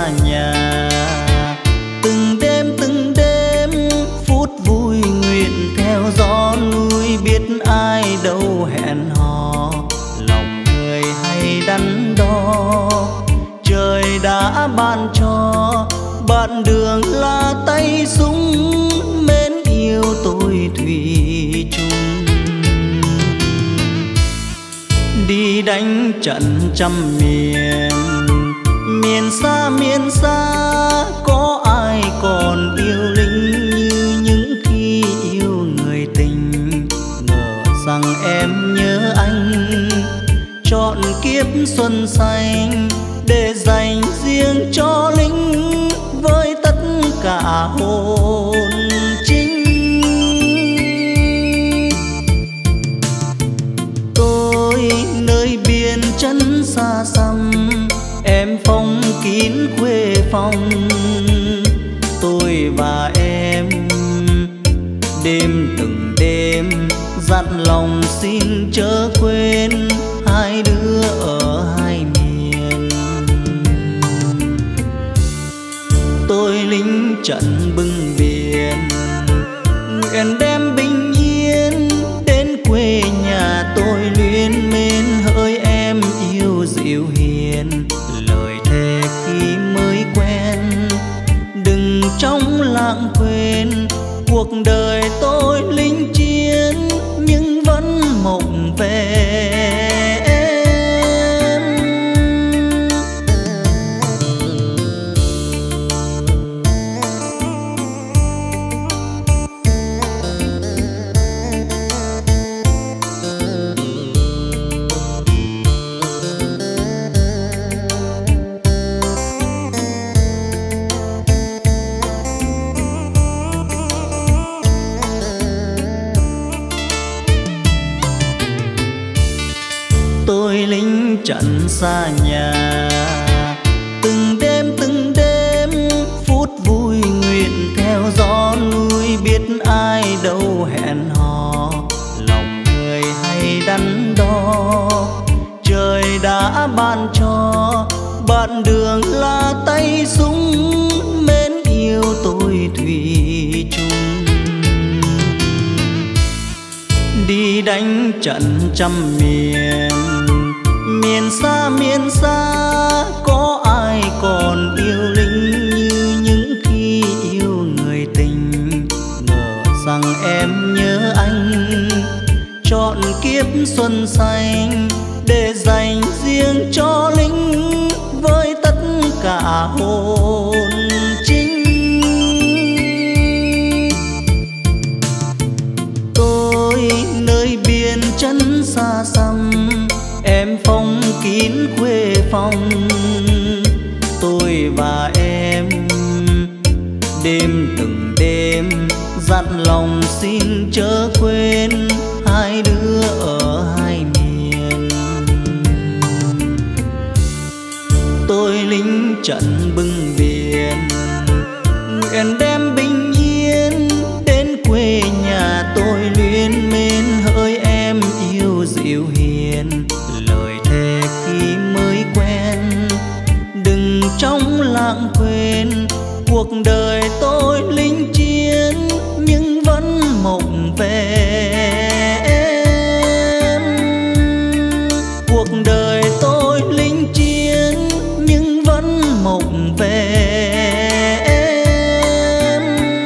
xa nhà. Từng đêm phút vui nguyện theo gió núi, biết ai đâu hẹn hò lòng người hay đắn đo. Trời đã ban cho bạn đường là tay súng, mến yêu tôi thủy chung. Đi đánh trận trăm miền, miền xa có ai còn yêu lính như những khi yêu người tình. Ngờ rằng em nhớ anh trọn kiếp xuân xanh, để dành riêng cho lính với tất cả hồn chính. Tôi nơi biên chân xa xăm, em phong kín quê phòng. Tôi và em đêm từng đêm dặn lòng xin chớ quên hai đứa ở hai miền. Tôi lính trận bưng biển, nguyện đem bình yên đến quê nhà tôi luyến mến. Hỡi em yêu dịu hiền, lời thề khi mới quen đừng trong lãng quên. Cuộc đời tôi lính chiến nhưng vẫn mộng về em. Tôi lính trận xa nhà, từng đêm phút vui nguyện theo gió núi, biết ai đâu hẹn hò lòng người hay đắn đo. Trời đã ban cho bạn đường là tay súng, mến yêu tôi thủy chung. Đi đánh trận trăm miền, miền xa có ai còn yêu lính như những khi yêu người tình. Ngờ rằng em nhớ anh trọn kiếp xuân xanh, để dành riêng cho lính với tất cả hồn chính. Tôi nơi biên chân xa xăm, em phong kín quê phòng. Tôi và em đêm từng đêm dặn lòng xin chớ quên hai đứa ở hai miền. Tôi lính trận bưng biển, nguyện đem bình yên đến quê nhà tôi luyến mến. Hỡi em yêu dịu hiền, lời thề khi mới quen đừng trong lãng quên. Cuộc đời tôi lính chiến nhưng vẫn mộng về em. Cuộc đời tôi lính chiến nhưng vẫn mộng về em.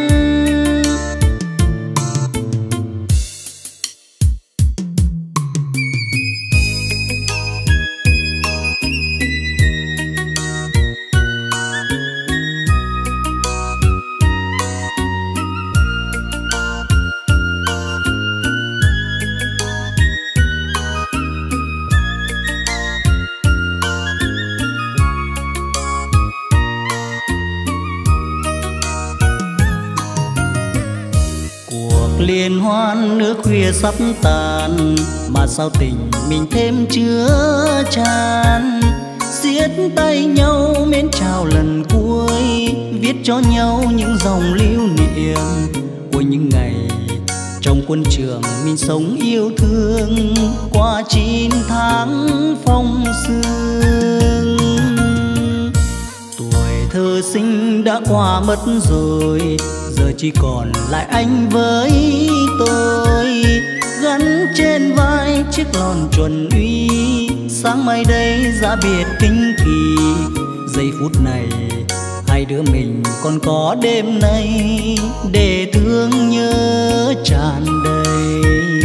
Liên hoan nước khuya sắp tàn, mà sao tình mình thêm chứa chan. Siết tay nhau mến chào lần cuối, viết cho nhau những dòng lưu niệm của những ngày trong quân trường mình sống yêu thương qua 9 tháng phong sương. Tuổi thơ thơ sinh đã qua mất rồi, giờ chỉ còn lại anh với tôi. Gắn trên vai chiếc lon chuẩn uy, sáng mai đây ra biệt kinh kỳ. Giây phút này hai đứa mình còn có đêm nay để thương nhớ tràn đầy.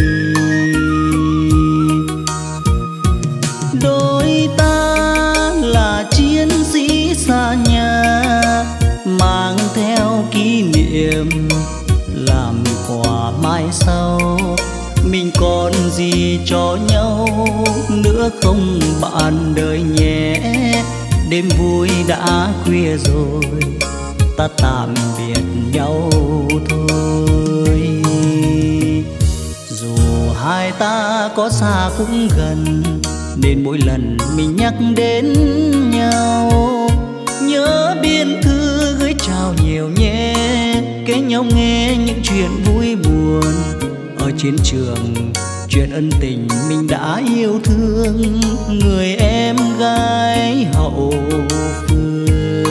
Đôi ta là chiến sĩ xa nhà, mang theo kỷ niệm làm quà mai sau. Mình còn gì cho nhau nữa không bạn đời nhé. Đêm vui đã khuya rồi, ta tạm biệt nhau thôi. Dù hai ta có xa cũng gần, nên mỗi lần mình nhắc đến nhau, nhớ biên thư gửi chào nhiều nhé. Kể nhau nghe những chuyện vui buồn ở chiến trường, chuyện ân tình mình đã yêu thương người em gái hậu phương.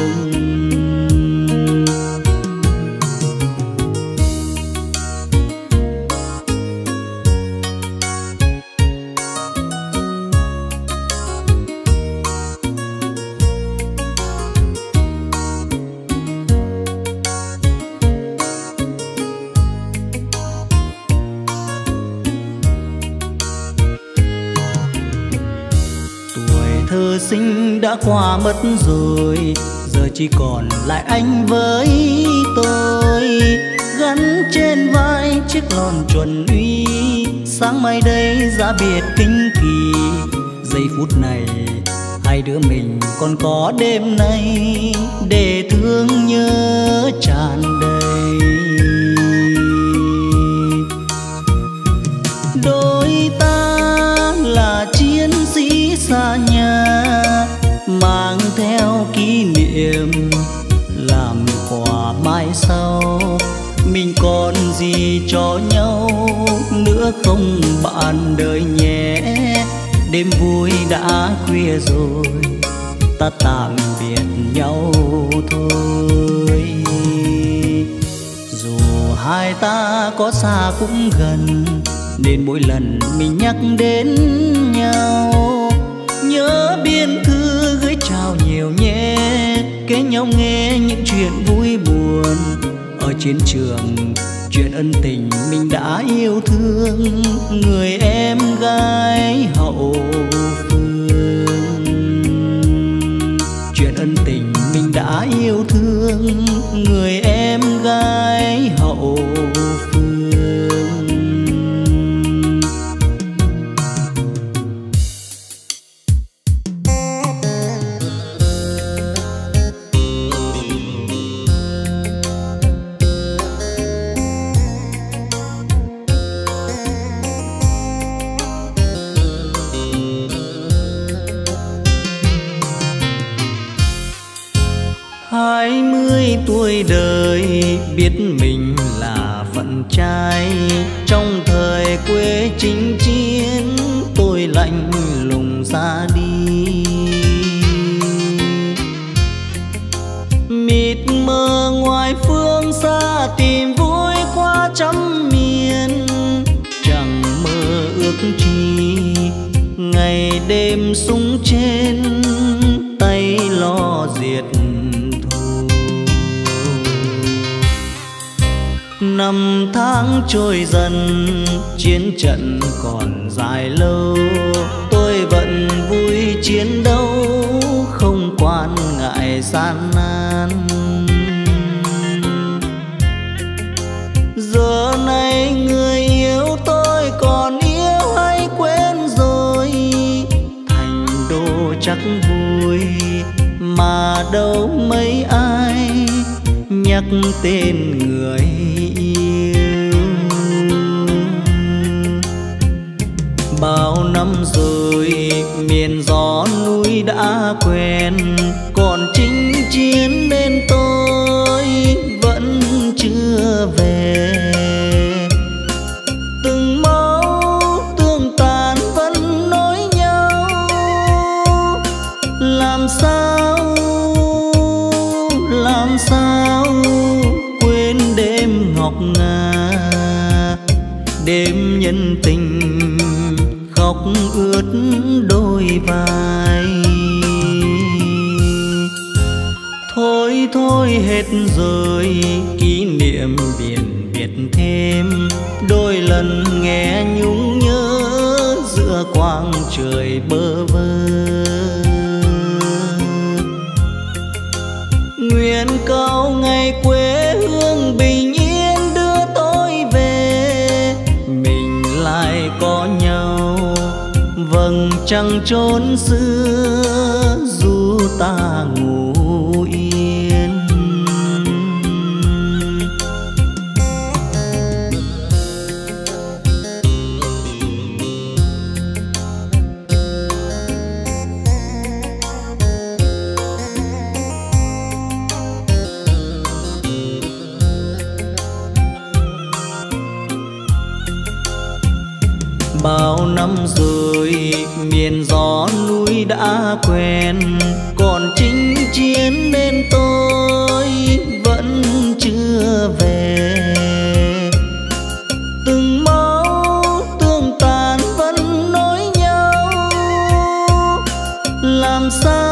Thơ sinh đã qua mất rồi, giờ chỉ còn lại anh với tôi. Gắn trên vai chiếc lon chuẩn uy, sáng mai đây ra biệt kinh kỳ. Giây phút này hai đứa mình còn có đêm nay để thương nhớ tràn đầy. Đôi ta là chiến sĩ xa nhà, mang theo kỷ niệm làm quà mai sau. Mình còn gì cho nhau nữa không bạn đời nhé. Đêm vui đã khuya rồi, ta tạm biệt nhau thôi. Dù hai ta có xa cũng gần, nên mỗi lần mình nhắc đến nhau, nhớ biên thư gửi chào nhiều nhé. Kể nhau nghe những chuyện vui buồn ở chiến trường, chuyện ân tình mình đã yêu thương người em gái hậu phương. Chuyện ân tình mình đã yêu thương người em gái hậu phương. Tuổi đời biết mình là phận trai, trong thời quê chinh chiến tôi lạnh lùng ra đi. Mịt mờ ngoài phương xa tìm vui qua trăm miền, chẳng mơ ước chi ngày đêm súng trên tay lo diệt. Năm tháng trôi dần, chiến trận còn dài lâu, tôi vẫn vui chiến đấu, không quan ngại gian nan. Giờ này người yêu tôi còn yêu hay quên rồi, thành đô chắc vui mà đâu mấy ai nhắc tên người yêu. Bao năm rồi miền gió núi đã quen, còn chinh chiến nên tôi vẫn chưa về. Từng máu tương tàn vẫn nối nhau, làm sao làm sao quên đêm ngọc ngà, đêm nhân tình khóc ướt đôi vai. Thôi thôi hết rồi kỷ niệm biển biệt thêm, đôi lần nghe nhung nhớ giữa quang trời bơ vơ. Nguyện cầu ngày quê hương bình yên đưa tôi về, mình lại có nhau vầng trăng trốn xưa dù ta ngủ yên. Bao năm rồi miền gió núi đã quen, còn chinh chiến nên tôi vẫn chưa về. Từng máu tương tàn vẫn nối nhau, làm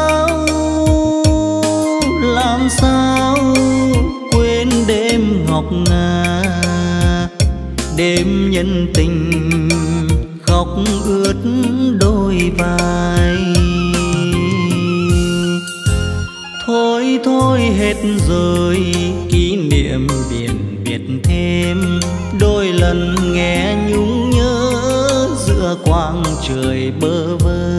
sao quên đêm ngọc ngà, đêm nhân tình khóc ướt đôi vai. Thôi thôi hết rồi kỷ niệm biển biệt thêm, đôi lần nghe nhung nhớ giữa quang trời bơ vơ.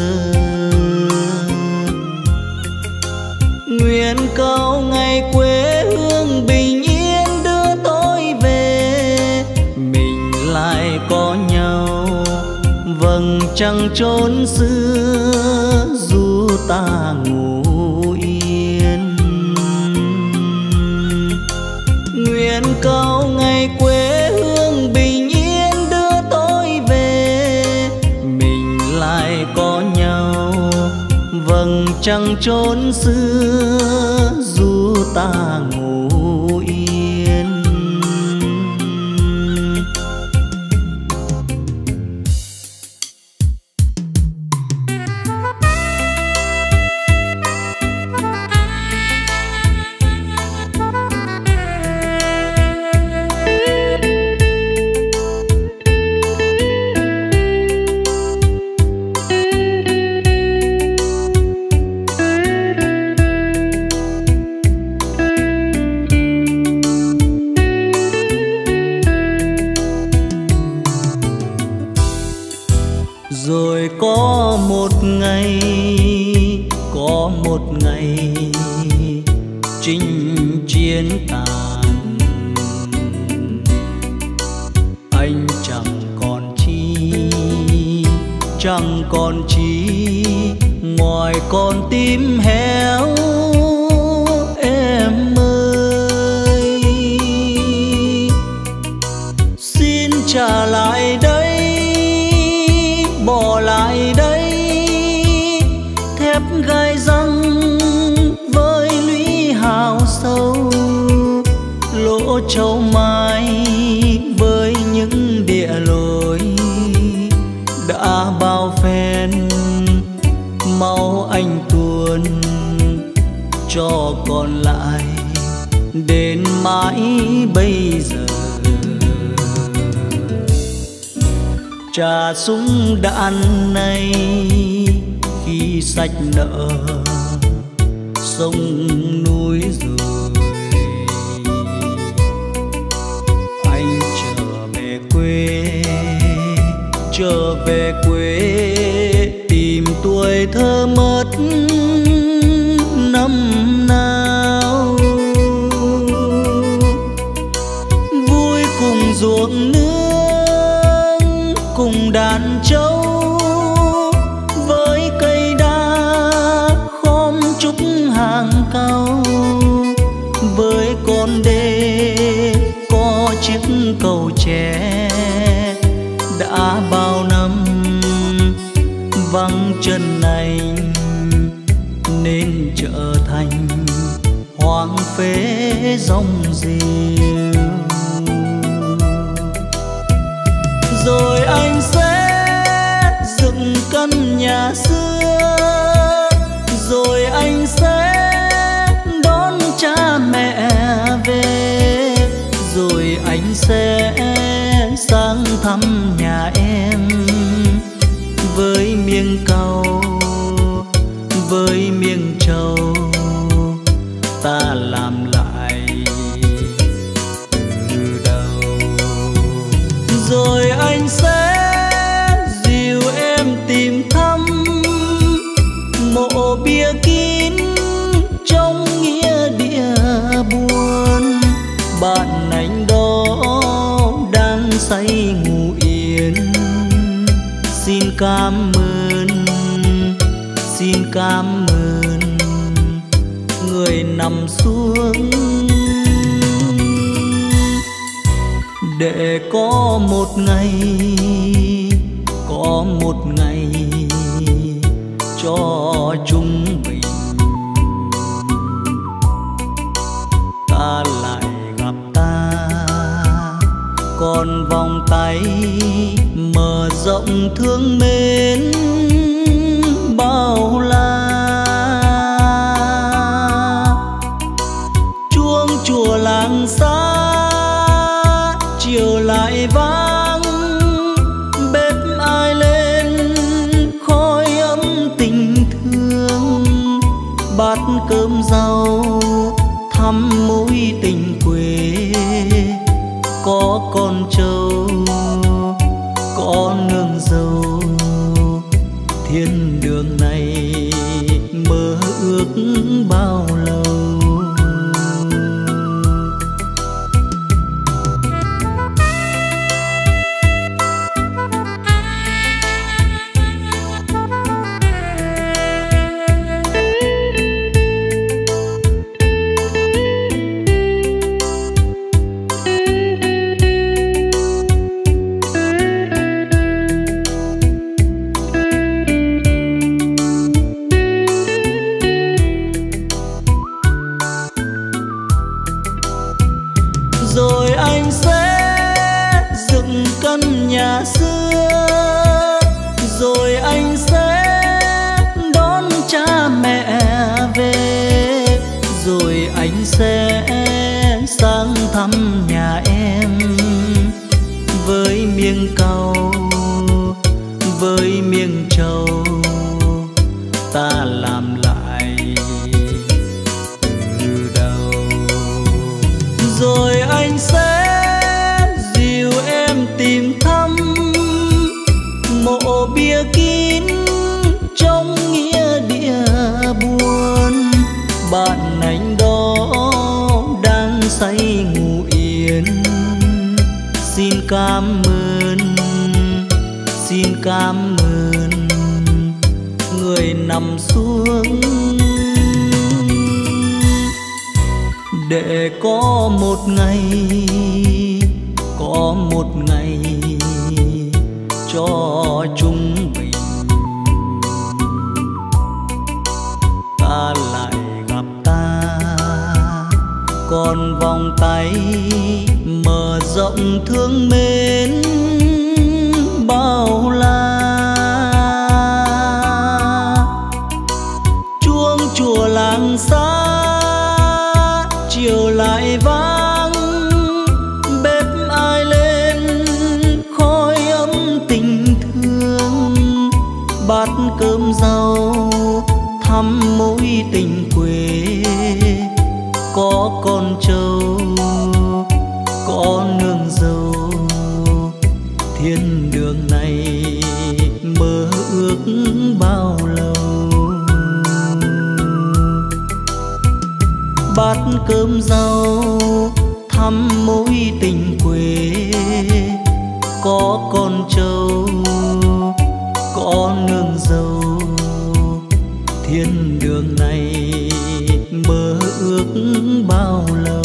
Nguyện cầu ngày quê hương bình yên đưa tôi về, mình lại có nhau vầng trăng trốn xưa dù ta ngủ yên. Nguyện cầu ngày quê hương bình yên đưa tôi về, mình lại có nhau vầng trăng trốn xưa dù ta ngủ yên. Rồi có một ngày chinh chiến tàn, anh chẳng còn chi ngoài con tim héo. Em ơi xin trả lại đây, bỏ lại đây thép gai răng với lũy hào sâu, lỗ châu mai với những địa lối đã bao phen. Máu anh tuôn cho còn lại đến mãi bây giờ. Trà súng đạn này khi sạch nợ sông núi rồi, anh trở về quê tìm tuổi thơ mất năm nào. Vui cùng ruộng nương cùng đàn trâu, với cây đa khom trúc hàng cao, với con đê có chiếc cầu tre. Đã bao năm vắng chân anh nên trở thành hoang phế. dòng rìu. Rồi anh sẽ dựng căn nhà xưa, rồi anh sẽ đón cha mẹ về, rồi anh sẽ sang thăm nhà em với miếng cau, với miếng trầu ta làm lại từ đầu. Rồi anh sẽ dìu em tìm thăm mộ bia kín trong nghĩa địa buồn. Bạn anh đó đang say ngủ yên, xin cảm ơn, xin cảm ơn người nằm xuống để có một ngày, có một ngày cho chúng mình ta lại gặp ta. Còn vòng tay mở rộng thương mến bao la. Chuông chùa làng xa chiều lại vang, bếp ai lên khói ấm tình thương. Bát cơm rau thăm mối tình quê, có con trâu có nương dâu. Thiên đường này mơ ước bao lâu. Rồi anh sẽ dựng căn nhà xưa, rồi anh sẽ đón cha mẹ về, rồi anh sẽ sang thăm nhà em với miếng cau, với miếng trầu ta làm lại từ đầu. Rồi anh sẽ dìu em tìm thăm mộ bia kín trong nghĩa địa buồn. Bạn anh đó đang say ngủ yên, xin cảm ơn, xin cảm ơn người nằm xuống để có một ngày, có một ngày cho chúng mình ta lại gặp ta. Còn vòng tay mở rộng thương mến bao la. Chuông chùa làng xa chiều lại vang, bếp ai lên khói ấm tình thương. Bát cơm rau thăm mối tình quê, có con trâu có nương dâu. Thiên đường này mơ ước bao lâu. Bát cơm rau thăm mối tình quê, có con trâu có nương dâu. Thiên đường này mơ ước bao lâu.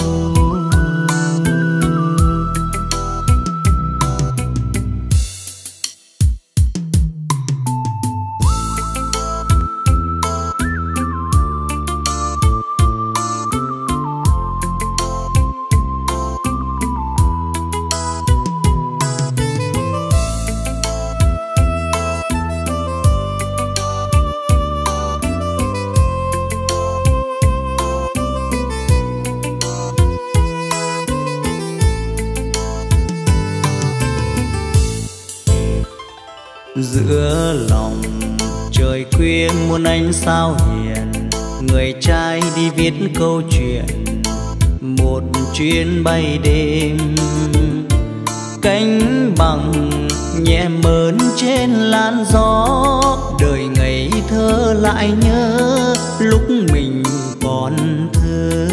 giữa lòng trời khuya muôn ánh sao hiền, người trai đi viết câu chuyện một chuyến bay đêm. Cánh bằng nhẹ mơn trên làn gió, đời ngây thơ lại nhớ lúc mình còn thơ.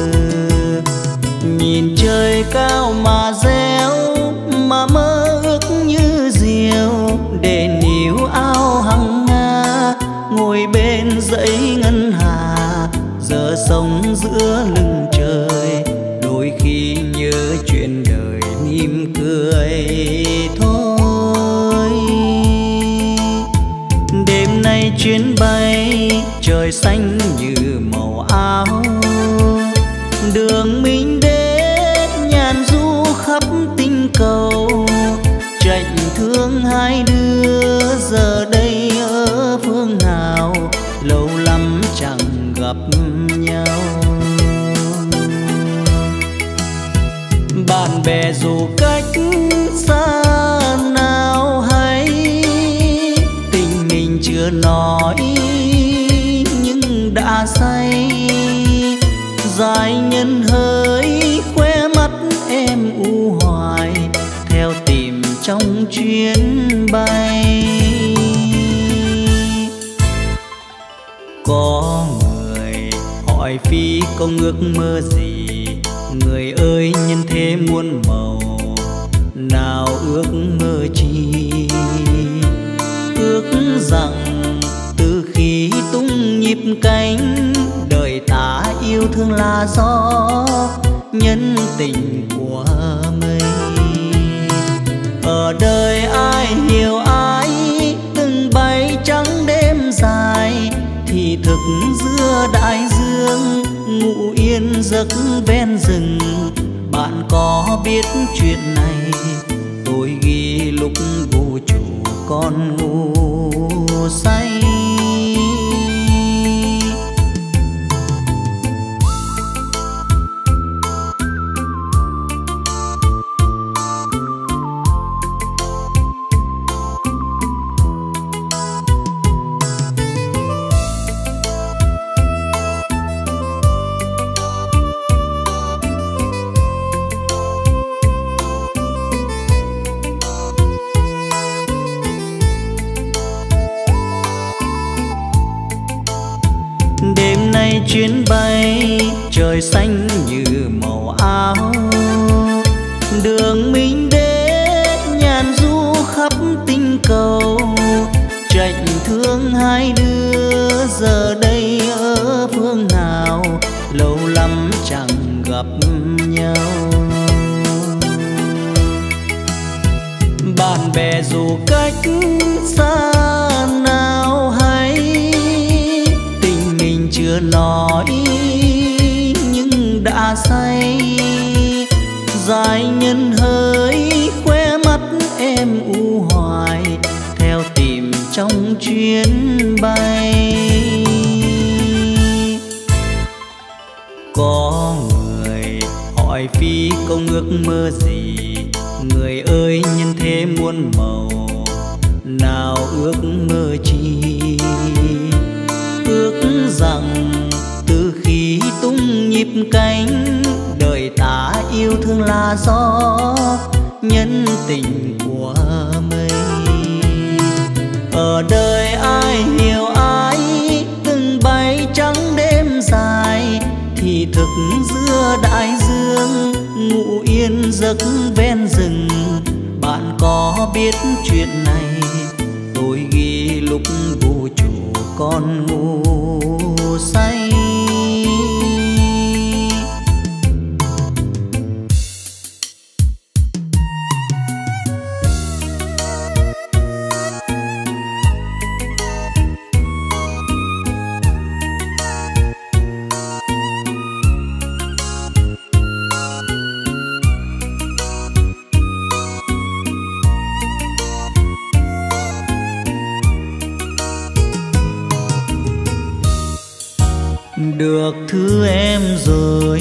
Nhìn trời cao mà réo, mà mơ ước như diều, để níu áo hằng nga ngồi bên dãy ngân hà. Giờ sống giữa lưng trời, đôi khi nhớ chuyện đời mỉm cười thôi. Đêm nay chuyến bay trời xanh như màu áo, đường mình đến nhàn du khắp tinh cầu. Trạnh thương hai đứa giờ đây ở phương nào, lâu lắm chẳng gặp nhau. Bạn bè dù cách xa nào hay, tình mình chưa nói nhưng đã say. Dài nhân hỡi khóe mắt em u hoài, theo tìm trong chuyến bay. Có người hỏi Phi công ước mơ gì, người ơi nhân thế muôn màu, nào ước mơ chi. Ước rằng từ khi tung nhịp cánh, đời ta yêu thương là gió nhân tình của mây. Ở đời ai hiểu ai, từng bay trắng đêm dài, thì thực giữa đại dương ngủ yên giấc ven rừng. Bạn có biết chuyện này, tôi ghi lúc vũ trụ còn ngủ say. Chuyến bay trời xanh như màu áo, đường mình đến nhàn du khắp tinh cầu. Trạnh thương hai đứa giờ đây ở phương nào, lâu lắm chẳng gặp nhau. Bạn bè dù cách xa nào hay, chưa nói nhưng đã say. Dài nhân hỡi khóe mắt em u hoài, theo tìm trong chuyến bay. Có người hỏi Phi công ước mơ gì, người ơi nhân thế muôn màu, nào ước mơ chi. Ước rằng từ khi tung nhịp cánh, đời ta yêu thương là gió nhân tình của mây. Ở đời ai hiểu ai, từng bay trắng đêm dài, thì thực giữa đại dương ngủ yên giấc ven rừng. Bạn có biết chuyện này, tôi ghi lúc vũ trụ còn ngủ say. Được thứ em rồi,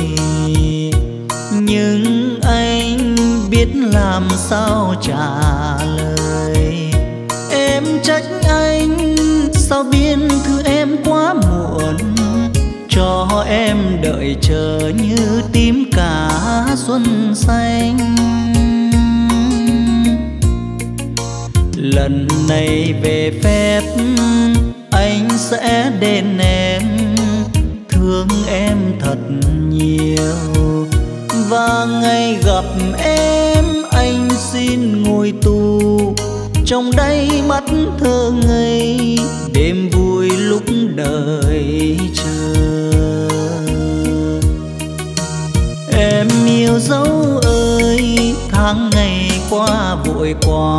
nhưng anh biết làm sao trả lời. Em đợi chờ như tím cả xuân xanh. Lần này về phép anh sẽ đến em, thương em thật nhiều. Và ngày gặp em anh xin ngồi tù, trong đáy mắt thơ ngây đêm vui lúc đợi chờ. Em yêu dấu ơi, tháng ngày qua vội quá,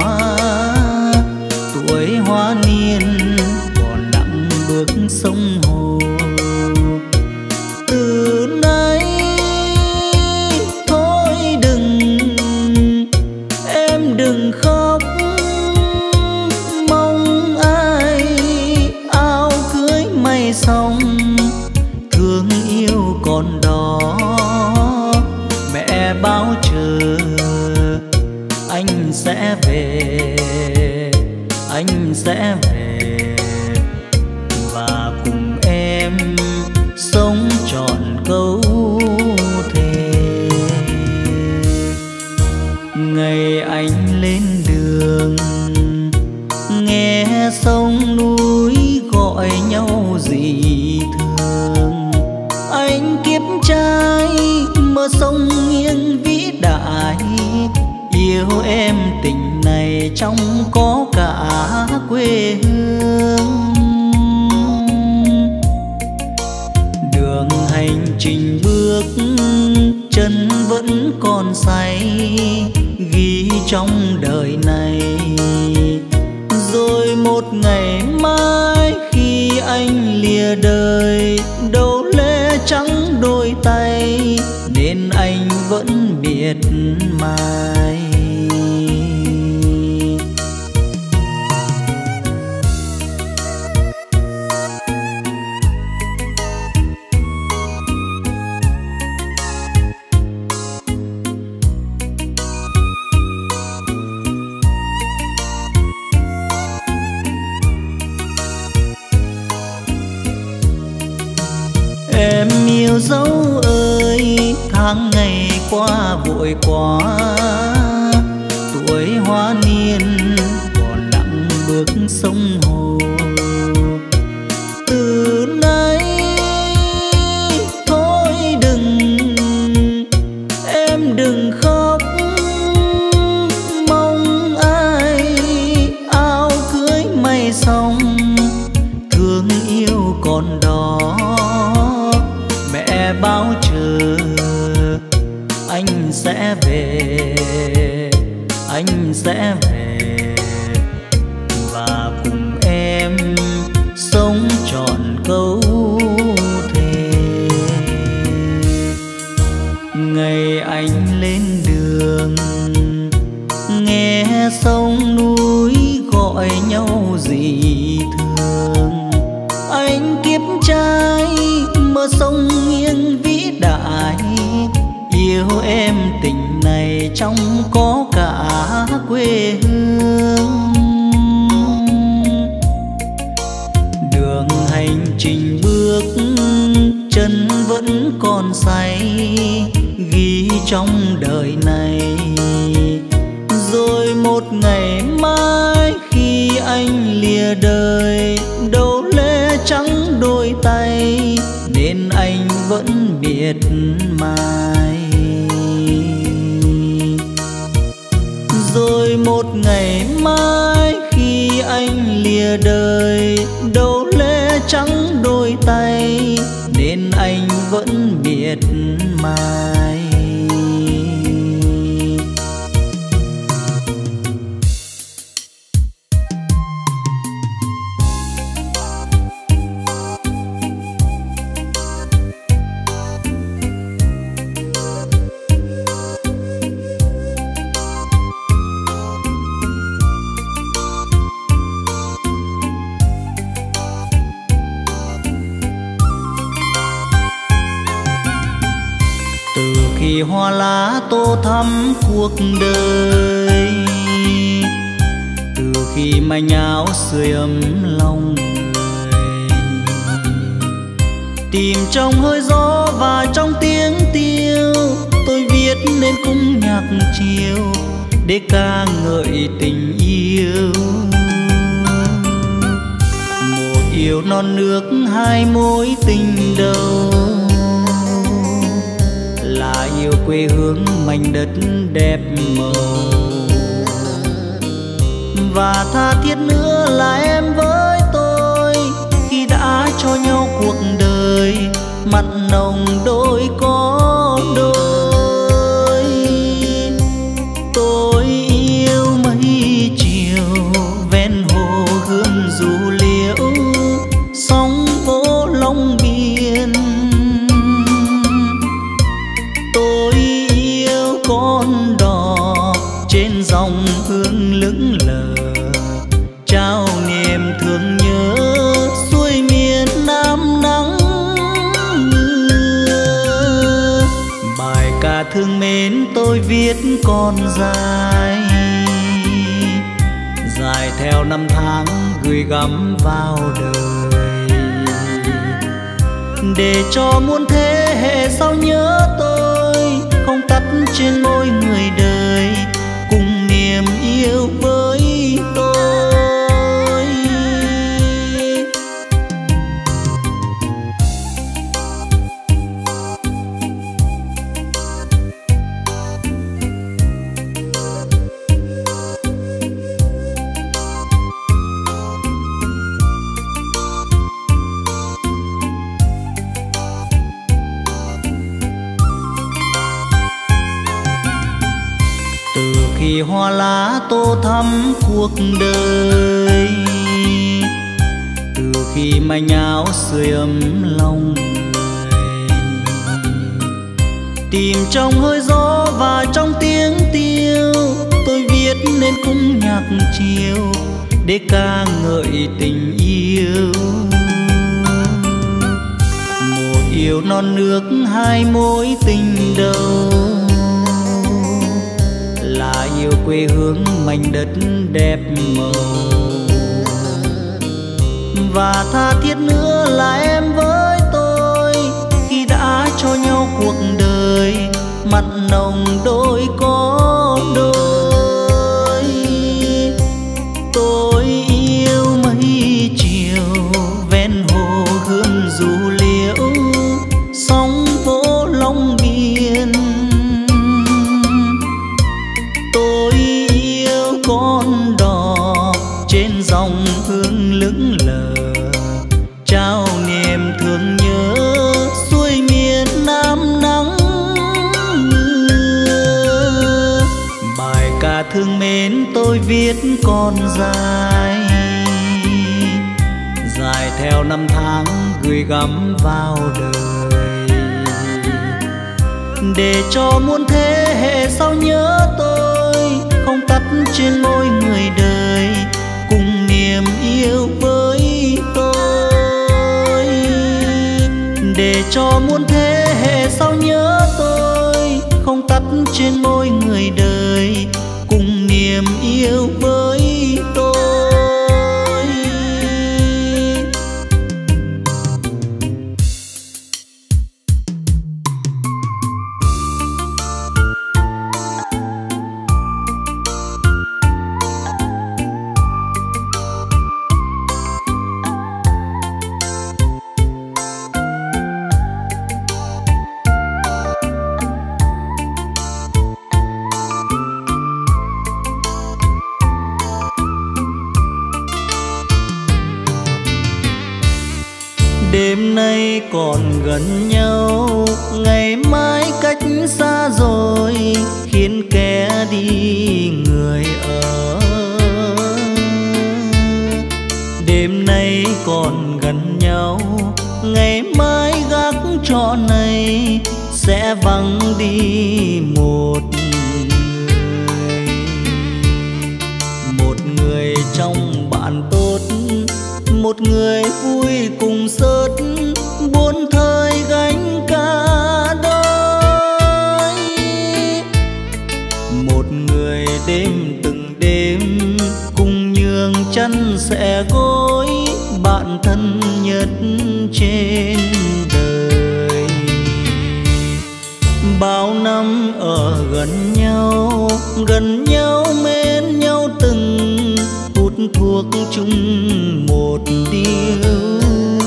tuổi hoa niên còn nặng bước sông hồ. Từ nay thôi đừng, em đừng khóc, mong ai áo cưới mây xong, thương yêu còn đó mẹ bao chờ. Anh sẽ về, anh sẽ về và cùng em sống trọn câu thề. Ngày anh lên đường nghe sông núi gọi nhau dị thường, anh kiếp trai mơ sông nghiêng vĩ đại, yêu em tình này trong có cả quê hương. Đường hành trình bước chân vẫn còn say, ghi trong đời này. Rồi một ngày mai khi anh lìa đời, đâu lẽ trắng đôi tay nên anh vẫn miệt mài. Em yêu dấu ơi, tháng ngày qua vội quá, tuổi hoa niên còn nặng bước sông hồ. Từ nay thôi đừng, em đừng khóc, mong ai áo cưới mây xong, thương yêu còn đó mẹ bao chờ. Anh sẽ về, anh sẽ về và cùng em sống trọn câu thề. Ngày anh lên đường nghe sông núi gọi nhau dị thường, anh kiếp trai mơ sông nghiêng vĩ đại, yêu em tình này trong có cả quê hương. Đường hành trình bước chân vẫn còn say, ghi trong đời này. Rồi một ngày mai khi anh lìa đời, đâu lẽ trắng đôi tay nên anh vẫn miệt mài. Rồi một ngày mai khi anh lìa đời, đâu lẽ trắng đôi tay nên anh vẫn miệt mài. Khi hoa lá tô thắm cuộc đời, từ khi manh áo sưởi ấm lòng người, Tìm trong hơi gió và trong tiếng tiêu, tôi viết nên cung nhạc chiều để ca ngợi tình yêu. Một yêu non nước hai mối tình đầu, là yêu quê hương mảnh đất đẹp màu. Và tha thiết nữa là em với tôi, khi đã cho nhau cuộc đời mặn nồng đôi có đôi. Tôi yêu mấy chiều ven hồ Gươm Dù Liễu, sóng vỗ Long Biên. Tôi yêu con đò trên dòng hương lững lờ, trao niềm thương nhớ xuôi miền Nam nắng mưa. Bài ca thương mến tôi viết còn dài, dài theo năm tháng gửi gắm vào đời, để cho muôn thế hệ sau nhớ tôi, không tắt trên môi người đời, cùng niềm yêu với tôi. Khi hoa lá tô thắm cuộc đời, từ khi manh áo sưởi ấm lòng người, tìm trong hơi gió và trong tiếng tiêu, tôi viết nên cung nhạc chiều để ca ngợi tình yêu. Một yêu non nước hai mối tình đầu, là yêu quê hương mảnh đất đẹp màu. Và tha thiết nữa là em với tôi, khi đã cho nhau cuộc đời mặn nồng đôi có đôi. Tôi yêu mấy chiều ven hồ Gươm Dù Liễu, sóng vỗ Long Biên. Tôi yêu con đò trên dòng hương lững lờ, trao niềm thương nhớ xuôi miền Nam nắng mưa. Bài ca thương mến tôi viết còn dài, dài theo năm tháng gửi gắm vào đời, để cho muôn thế hệ sau nhớ tôi, không tắt trên môi người đời, cùng niềm yêu với tôi. Để cho muôn thế hệ sau nhớ tôi, không tắt trên môi người đời, cùng niềm yêu với tôi. Đêm nay còn gần nhau, ngày mai cách xa rồi, khiến kẻ đi người ở. Đêm nay còn gần nhau, ngày mai gác trọn này sẽ vắng đi một người. Một người trong bạn tốt, một người vui cùng sớt, buồn thời gánh cả đôi. Một người đêm từng đêm cùng nhường chân sẽ gối, bạn thân nhất trên đời. Bao năm ở gần nhau mến nhau từng hút thuốc chung một điếu.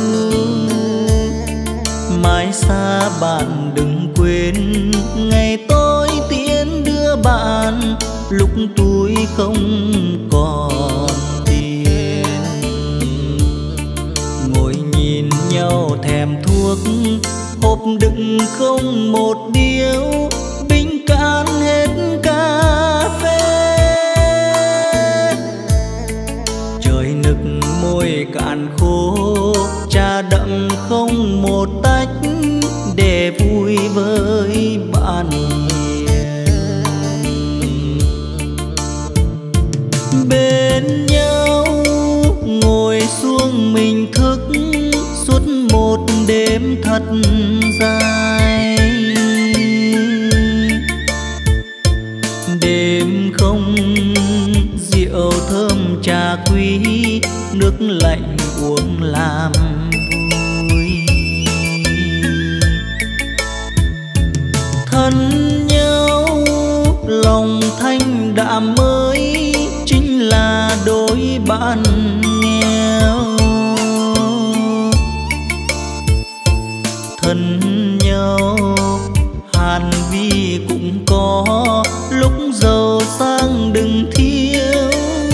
Mãi xa bạn đừng quên ngày tôi tiễn đưa bạn lúc tuổi không còn tiền. Ngồi nhìn nhau thèm thuốc hộp đựng không một điếu, bình cạn hết cà phê. Trời nực môi cạn khô, trà đậm không một tách để vui với bạn hiền. Bên nhau ngồi xuống mình thức suốt một đêm thật dài. Đêm không rượu thơm trà quý, nước lạnh uống làm vui. Thân nhau lòng thanh đạm mới, chính là đôi bạn nghèo. Thân nhau hàn vi cũng có, lúc giàu sang đừng thiếu.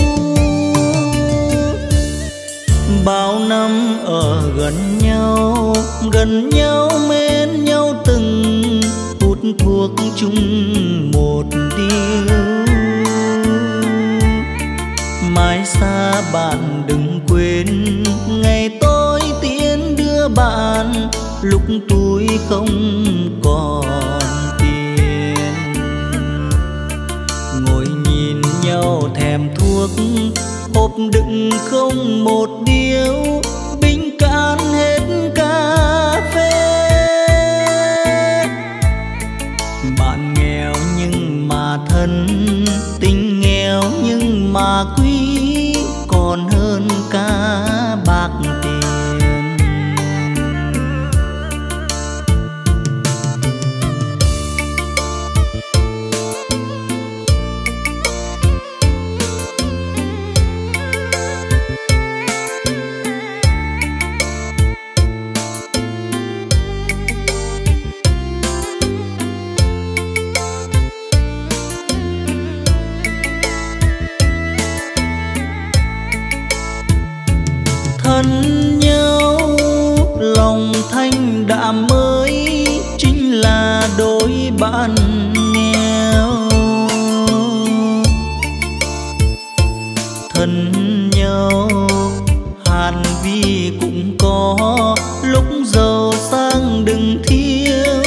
Bao năm ở gần nhau mến nhau từng hút thuốc chung một điếu. Mãi xa bạn đừng quên ngày tôi tiễn đưa bạn lúc tuổi không còn tiền. Ngồi nhìn nhau thèm thuốc hộp đựng không một điếu, bình cạn hết cà phê. Bạn nghèo nhưng mà thân, tình nghèo nhưng mà quý, còn hơn cả bạc tiền. Thân nhau lòng thanh đạm mới, chính là đôi bạn nghèo. Thân nhau hàn vi cũng có, lúc giàu sang đừng thiếu.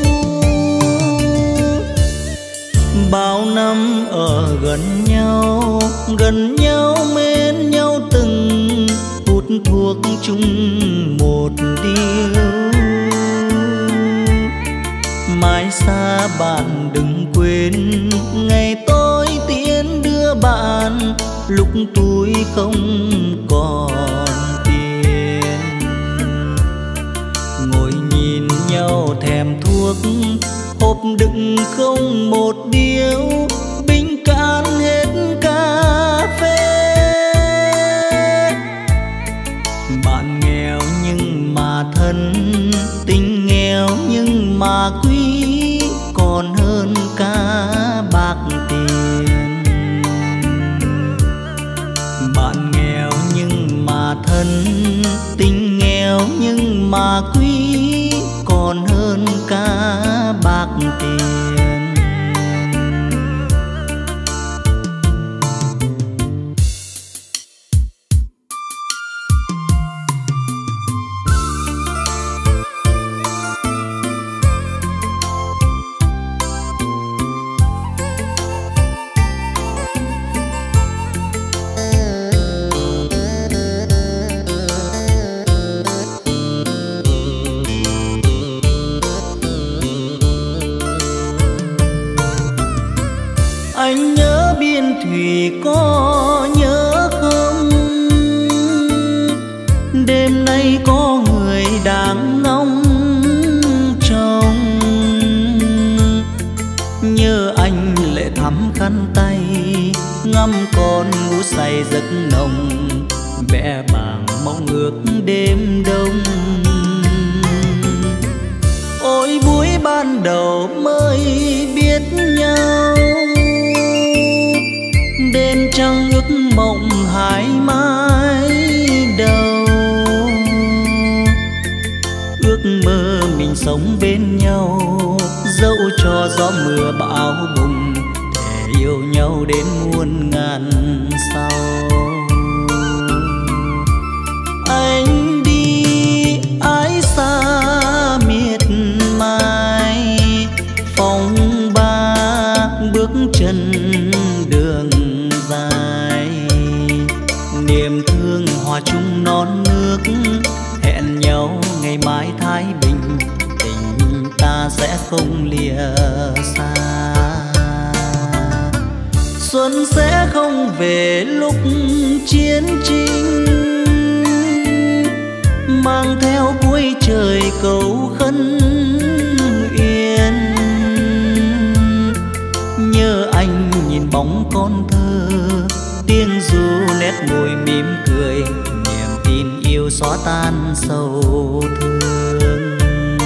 Bao năm ở gần nhau mến nhau từng hút thuốc chung một điếu. Mãi xa bạn đừng quên ngày tôi tiễn đưa bạn lúc tuổi không còn tiền. Ngồi nhìn nhau thèm thuốc hộp đựng không một điếu, bình cạn hết cà phê. Bạn nghèo nhưng mà thân, tình nghèo nhưng mà quý, còn hơn cả bạc tiền. Bạn nghèo nhưng mà thân, tình nghèo nhưng mà quý, còn hơn cả bạc tiền. Anh nhớ biên thủy có nhớ không? Đêm nay có người đang ngóng trông. khăn tay ngắm con ngủ say giấc nồng, vẽ bảng mong ước đêm đông. Ôi buổi ban đầu mới biết nhau, đêm trăng ước mộng hai mái đầu. Ước mơ mình sống bên nhau, dẫu cho gió mưa bão bùng, thề yêu nhau đến muôn ngàn sau. Anh đi ái xa miệt mài, phong ba bước chân đường dài. Niềm thương hòa chung non nước, hẹn nhau ngày mai thái bình, tình ta sẽ không lìa xa. Xuân sẽ không về lúc chiến tranh, mang theo cuối trời cầu khấn yên. Nhớ anh nhìn bóng con thơ, tiếng ru nét môi mỉm cười, niềm tin yêu xóa tan sầu thương.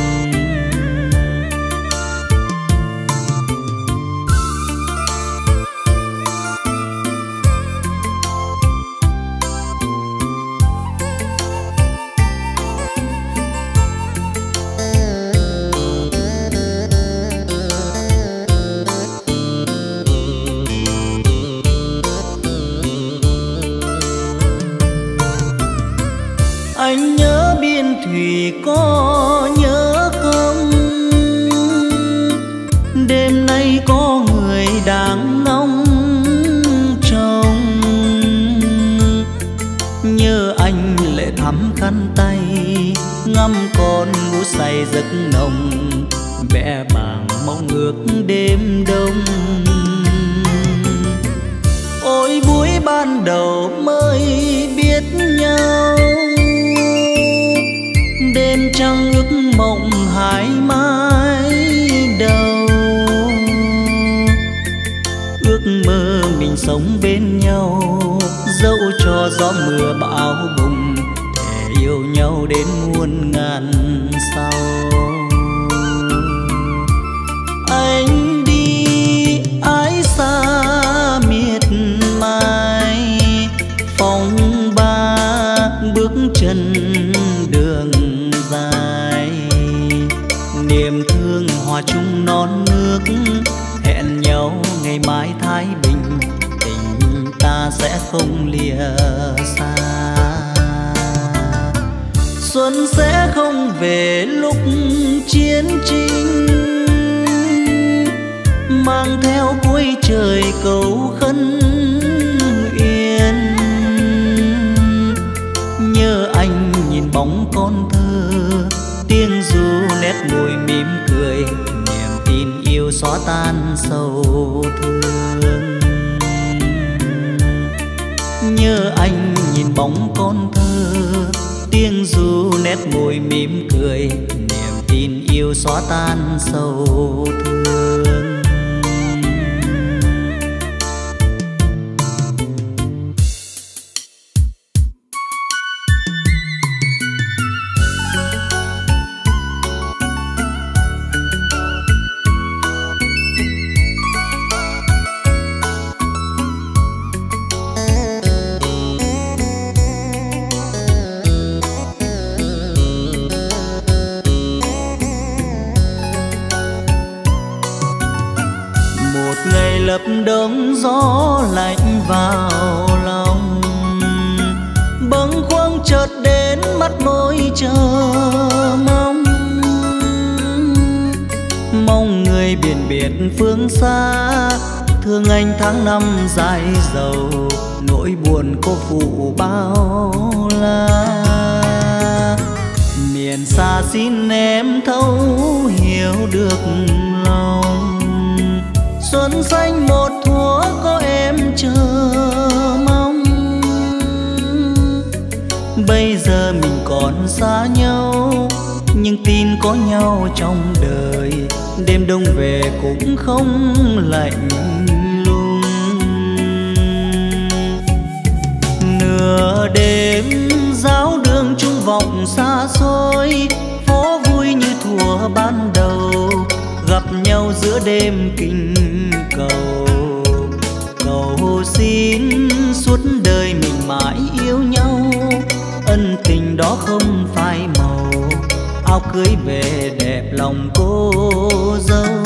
Anh nhớ biên thủy có nhớ không? Đêm nay có người đang ngóng trông. Nhớ anh lệ thắm khăn tay, ngắm con ngủ say giấc nồng, vẽ bảng mong ước đêm đông. Ôi buổi ban đầu mới biết nhau, đêm trăng ước mộng hai mái đầu. Ước mơ mình sống bên nhau, dẫu cho gió mưa bão bùng, thề yêu nhau đến muôn ngàn sau. Anh đi ái xa miệt mài, phong ba bước chân đường dài. Niềm thương hòa chung non nước, hẹn nhau ngày mai thái bình, tình ta sẽ không lìa xa. Xuân sẽ không về lúc chiến tranh, mang theo cuối trời cầu khấn yên. Nhớ anh nhìn bóng con thơ, tiếng ru nét môi mỉm cười, niềm tin yêu xóa tan sầu thương. Nhớ anh nhìn bóng con thơ, tiếng ru nét môi mỉm cười, niềm tin yêu xóa tan sầu thương. Lập đông gió lạnh vào lòng, bâng khuâng chợt đến mắt môi chờ mong. Mong người biển biệt phương xa, thương anh tháng năm dài dầu, nỗi buồn cô phụ bao la. Miền xa xin em thấu hiểu được lòng, xuân xanh một thuở có em chờ mong. Bây giờ mình còn xa nhau, nhưng tin có nhau trong đời. Đêm đông về cũng không lạnh lùng. Nửa đêm giáo đường trung vọng xa xôi, phố vui như thuở ban đầu, gặp nhau giữa đêm kinh cầu. Cầu xin suốt đời mình mãi yêu nhau, ân tình đó không phai màu, áo cưới về đẹp lòng cô dâu.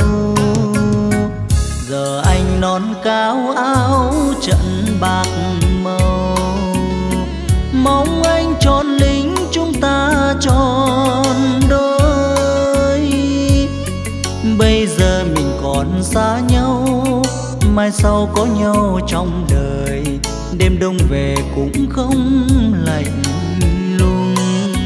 Giờ anh nón cao áo trận bạc màu, mong anh tròn lính chúng ta tròn đôi. Bây giờ mình còn xa nhau, mai sau có nhau trong đời, đêm đông về cũng không lạnh lùng.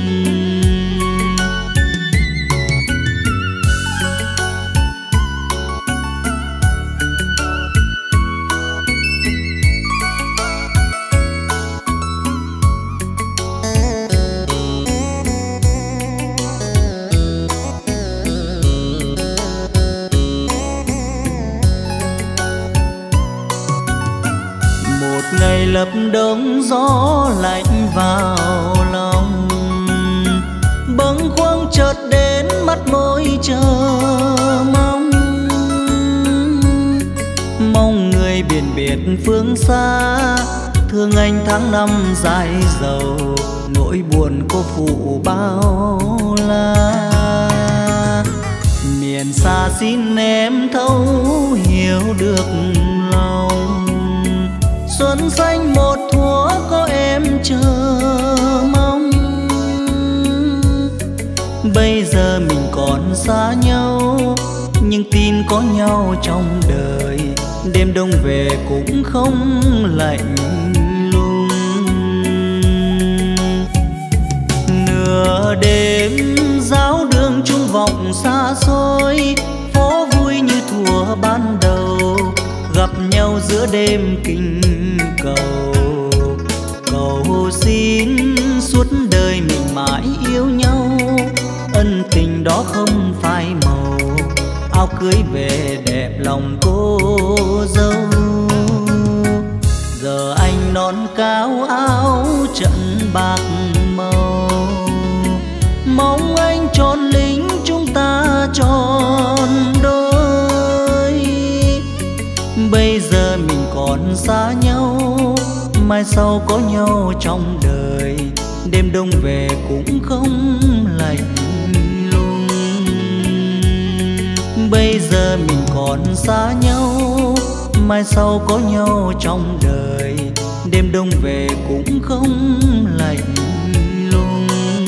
Ngày lập đông gió lạnh vào lòng, bâng khuâng chợt đến mắt môi chờ mong. Mong người biển biệt phương xa, thương anh tháng năm dài dầu, nỗi buồn cô phụ bao la. Miền xa xin em thấu hiểu được lòng, xuân xanh một thuở có em chờ mong. Bây giờ mình còn xa nhau, nhưng tin có nhau trong đời, đêm đông về cũng không lạnh lùng. Nửa đêm giáo đường trung vọng xa xôi, phố vui như thuở ban đầu, gặp nhau giữa đêm kinh cầu. Cầu xin suốt đời mình mãi yêu nhau, ân tình đó không phai màu, áo cưới về đẹp lòng cô dâu. Giờ anh nón cao áo trận bạc màu, mong anh tròn lính chúng ta tròn đôi. Bây giờ mình còn xa nhau, mai sau có nhau trong đời, đêm đông về cũng không lạnh lùng. Bây giờ mình còn xa nhau, mai sau có nhau trong đời, đêm đông về cũng không lạnh lùng.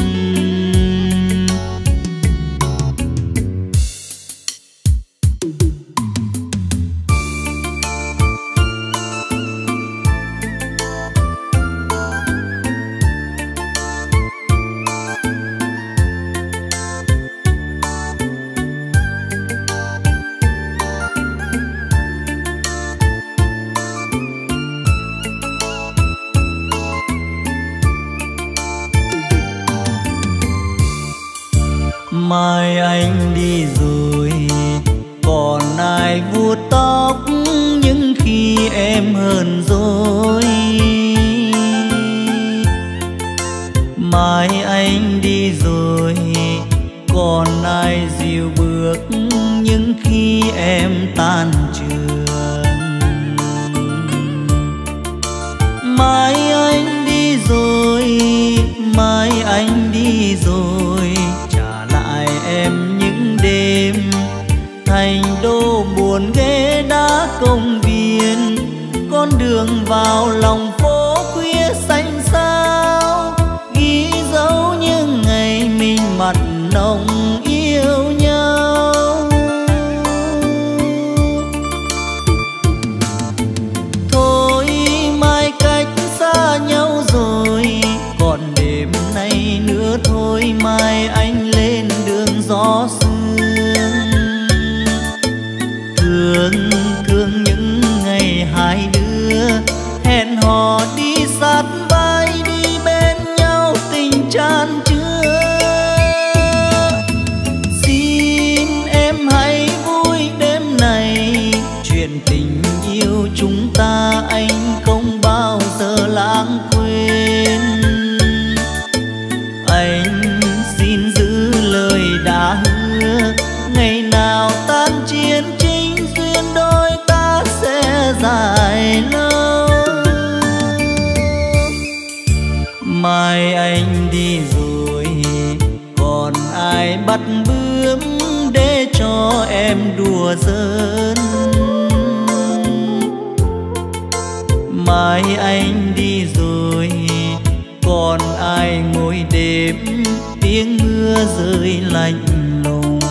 Mai anh đi rồi, còn ai vuốt tóc những khi em hờn dỗi. Mai anh đi rồi, còn ai dìu bước những khi em tan trường. Mai anh đi rồi, mai anh đi rồi, em những đêm thành đô buồn ghé đá công viên, con đường vào lòng phố khuya xanh xao, ghi dấu những ngày mình mặn nồng yêu nhau. Thôi mai cách xa nhau rồi, còn đêm nay nữa thôi, mai anh lên đường gió sương. Thương những ngày hai đứa hẹn hò đi sát vai, đi bên nhau tình chan chứa. Xin em hãy vui đêm này, chuyện tình yêu chúng ta anh không bao giờ lãng quên. giỡn. Mai anh đi rồi còn ai ngồi đêm tiếng mưa rơi lạnh lùng.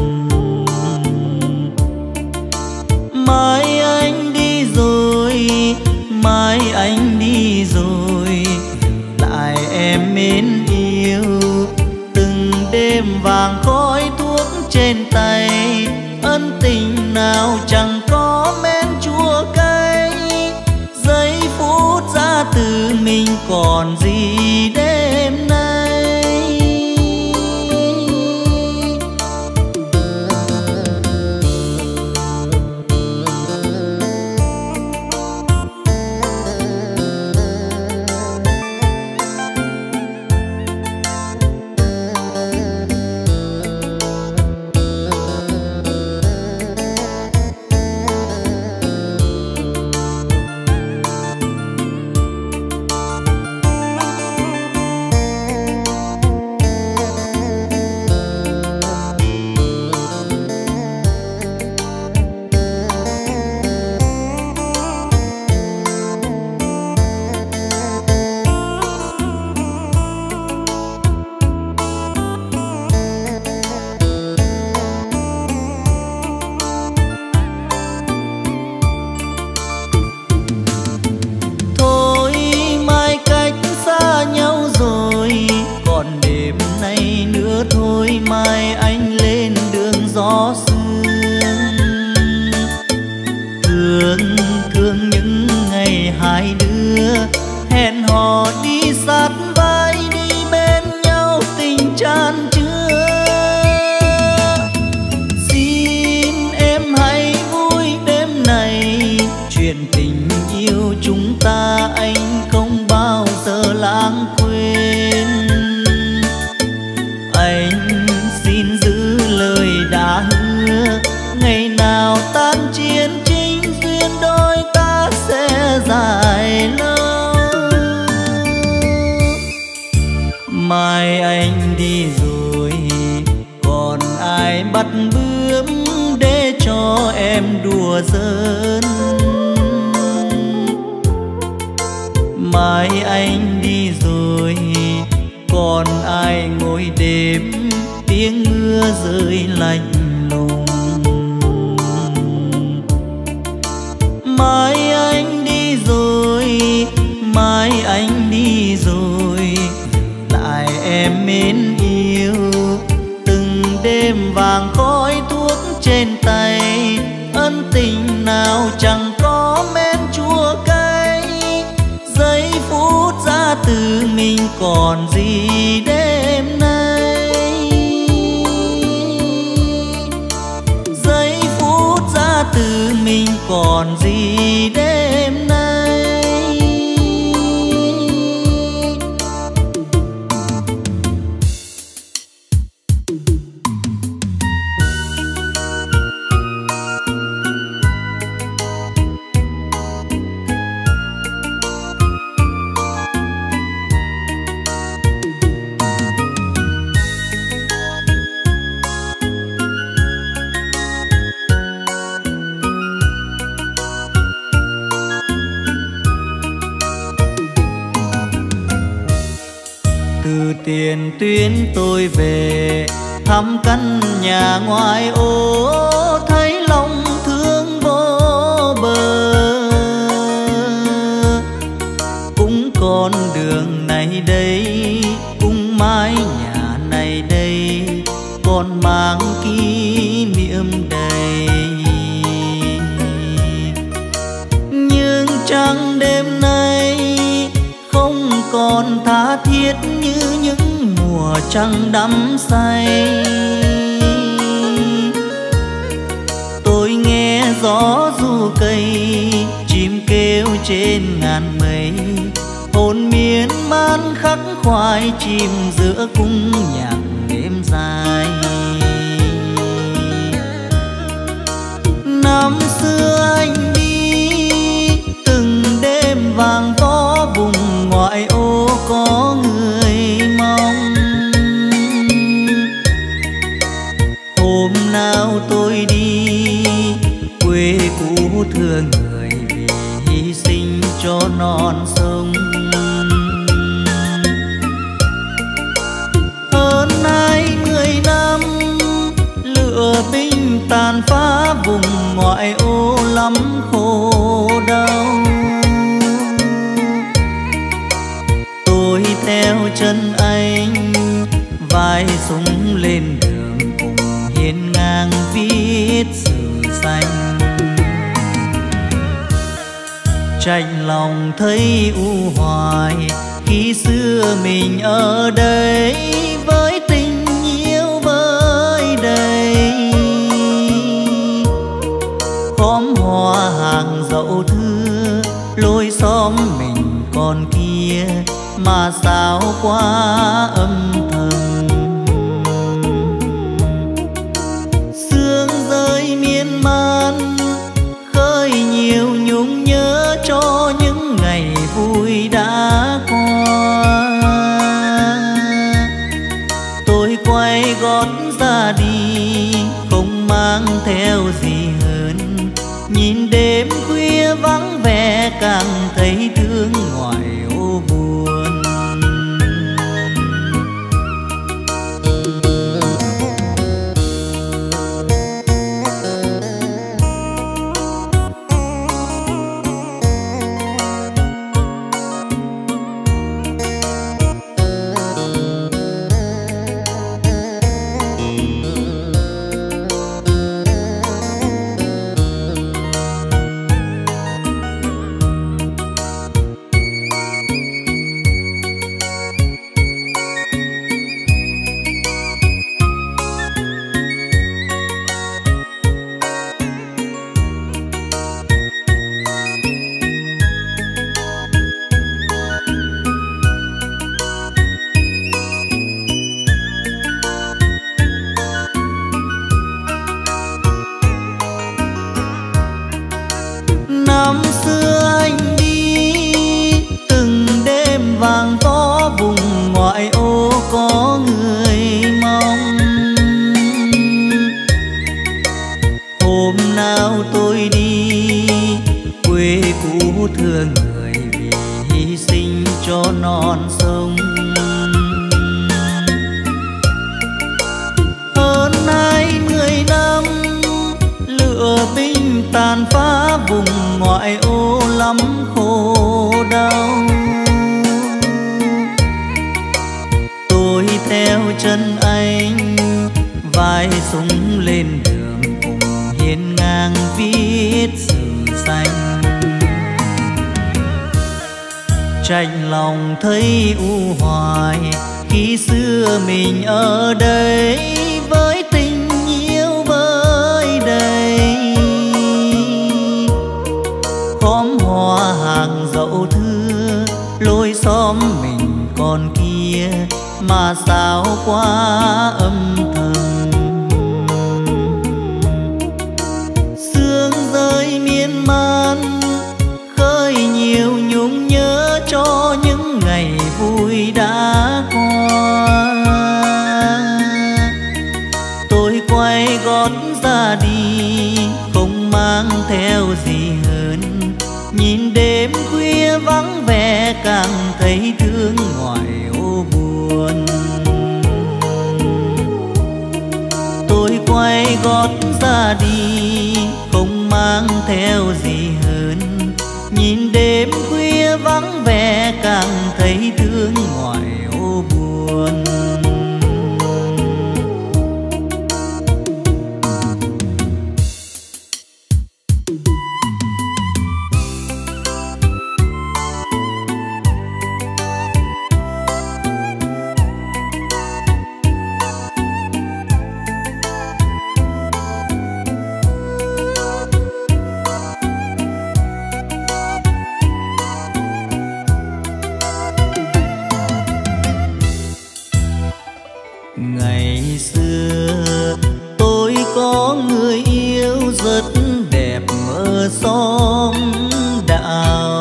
Mai anh đi rồi, mai anh đi rồi, lại em mến yêu. Từng đêm vàng khói thuốc trên tay, ân tình nào chẳng có men chua cay. Giây phút ra từ mình còn gì đêm nay. Mai anh lên đường gió sương, thương thương những ngày hai đứa hẹn hò đi sát vai, đi bên nhau tình chan chứa. Xin em hãy vui đêm này, chuyện tình yêu chúng ta anh không bao giờ lãng quên. Anh xin giữ lời đã hứa, ngày nào tan chiến chính duyên đôi ta sẽ dài lâu. Mai anh đi rồi còn ai bắt bướm để cho em đùa giỡn. Mai anh đi rồi còn ai ngồi đêm tiếng mưa rơi lạnh lùng. Mai anh đi rồi, mai anh đi rồi, lại em mến yêu. Từng đêm vàng khói thuốc trên tay, ân tình nào chẳng có men chua cay. Giây phút ra từ mình còn gì đêm nay. Giây phút ra từ mình còn gì đêm nay. Từ Tiền Tuyến tôi về thăm căn nhà ngoài ô, thấy lòng thương vô bờ. Cũng con đường này đây, cũng mái nhà này đây, còn mang kỷ niệm đầy. Nhưng chẳng đêm nay không còn tha thiết như những mùa trăng đắm say. Tôi nghe gió ru cây, chim kêu trên ngàn mây, hồn miên man khắc khoải chìm giữa cung nhạc đêm dài. Năm xưa anh đi từng đêm vàng có vùng ngoại ô có người mong. Hôm nào tôi đi thương người vì hy sinh cho non sông. Hơn 20 năm lửa binh tàn phá vùng ngoại ô lắm khổ đau. Tôi theo chân anh vai súng lên đường cùng hiên ngang viết sử xanh. Chạnh lòng thấy u hoài khi xưa mình ở đây với tình yêu vơi đầy. Khóm hoa hàng dậu thưa lối xóm mình còn kia mà sao quá âm thầm. Sương rơi miên man khơi nhiều nhung nhớ cho những ngày vui đã qua. Tôi quay gót ra đi không mang theo gì hơn, nhìn đêm khuya vắng vẻ càng thấy thương ngoài ô buồn. Năm xưa anh đi từng đêm vàng gió vùng ngoại ô có người mong. Hôm nào tôi đi quê cũ thương người vì hy sinh cho non sông. Hơn 20 năm lửa binh tàn phá vùng ngoại ô lắm khổ đau. Tôi theo chân anh vai súng lên đường cùng hiên ngang viết sử xanh. Chạnh lòng thấy u hoài khi xưa mình ở đây với tình yêu vơi đầy. Khóm hoa hàng dậu thưa lối xóm mình còn kia mà sao quá âm thầm. Sương rơi miên man khơi nhiều nhung nhớ cho những ngày vui đã qua. Tôi quay gót ra đi không mang theo gì hơn, nhìn đêm khuya vắng vẻ càng thấy thương ngoài ô buồn. Tôi quay gót ra đi không mang theo gì hơn, nhìn đêm khuya vắng vẻ càng thấy thương ngoài ô buồn. Ngày xưa tôi có người yêu rất đẹp ở xóm đạo.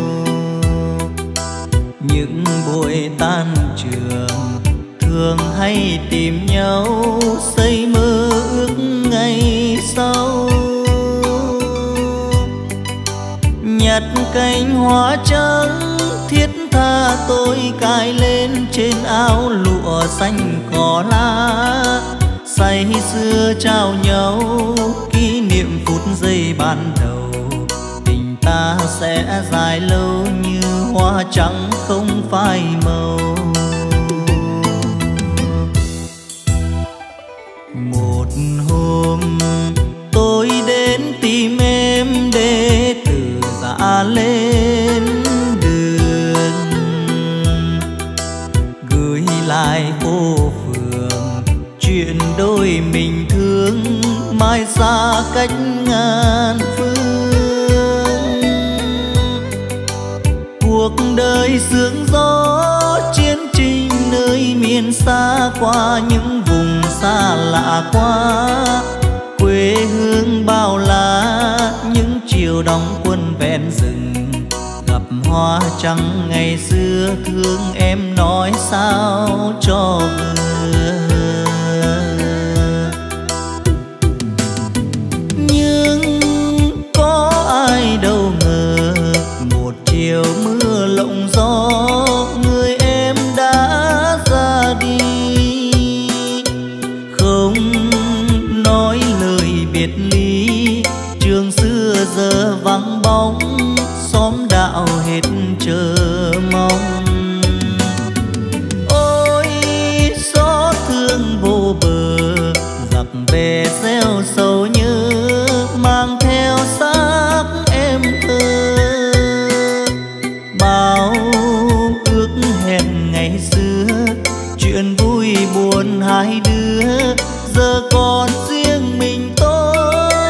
Những buổi tan trường thường hay tìm nhau xây mơ ước ngày sau. nhặt cánh hoa trắng thiết tha tôi cài lên trên áo lụa xanh cỏ lá, say sưa trao nhau kỷ niệm phút giây ban đầu. Tình ta sẽ dài lâu như hoa trắng không phai màu. Một hôm tôi đến tìm em để từ giã lên đường, gửi lại phố phường chuyện đôi mình thương mai xa cách ngàn phương. Cuộc đời sương gió chiến trình nơi miền xa, qua những vùng xa lạ quá quê hương bao la. Những chiều đóng quân ven rừng gặp hoa trắng ngày xưa, thương em nói sao cho vừa. Nhưng có ai đâu ngờ một chiều mưa lộng gió người em đã ra đi, không nói lời biệt ly. Trường xưa giờ vắng bóng, xóm đạo hết chờ mong. Ôi xót thương vô bờ, giặc về gieo sầu nhớ mang theo xác em thơ. Bao ước hẹn ngày xưa, chuyện vui buồn hai đứa giờ còn riêng mình tôi.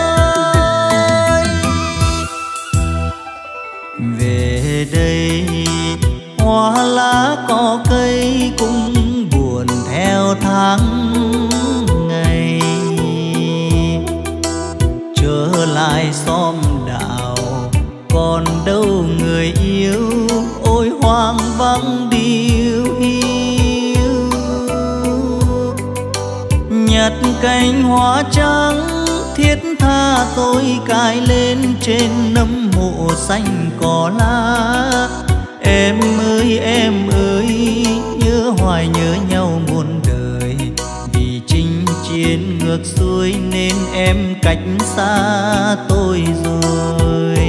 Về đây hoa lá cỏ cây cũng buồn theo tháng ngày, trở lại xóm đạo còn đâu người yêu. Ôi hoang vắng điêu hiu, nhặt cánh hoa trắng thiết tha tôi cài lên trên nấm mộ xanh cỏ lá. Em ơi nhớ hoài nhớ nhau muôn đời, vì chinh chiến ngược xuôi nên em cách xa tôi rồi.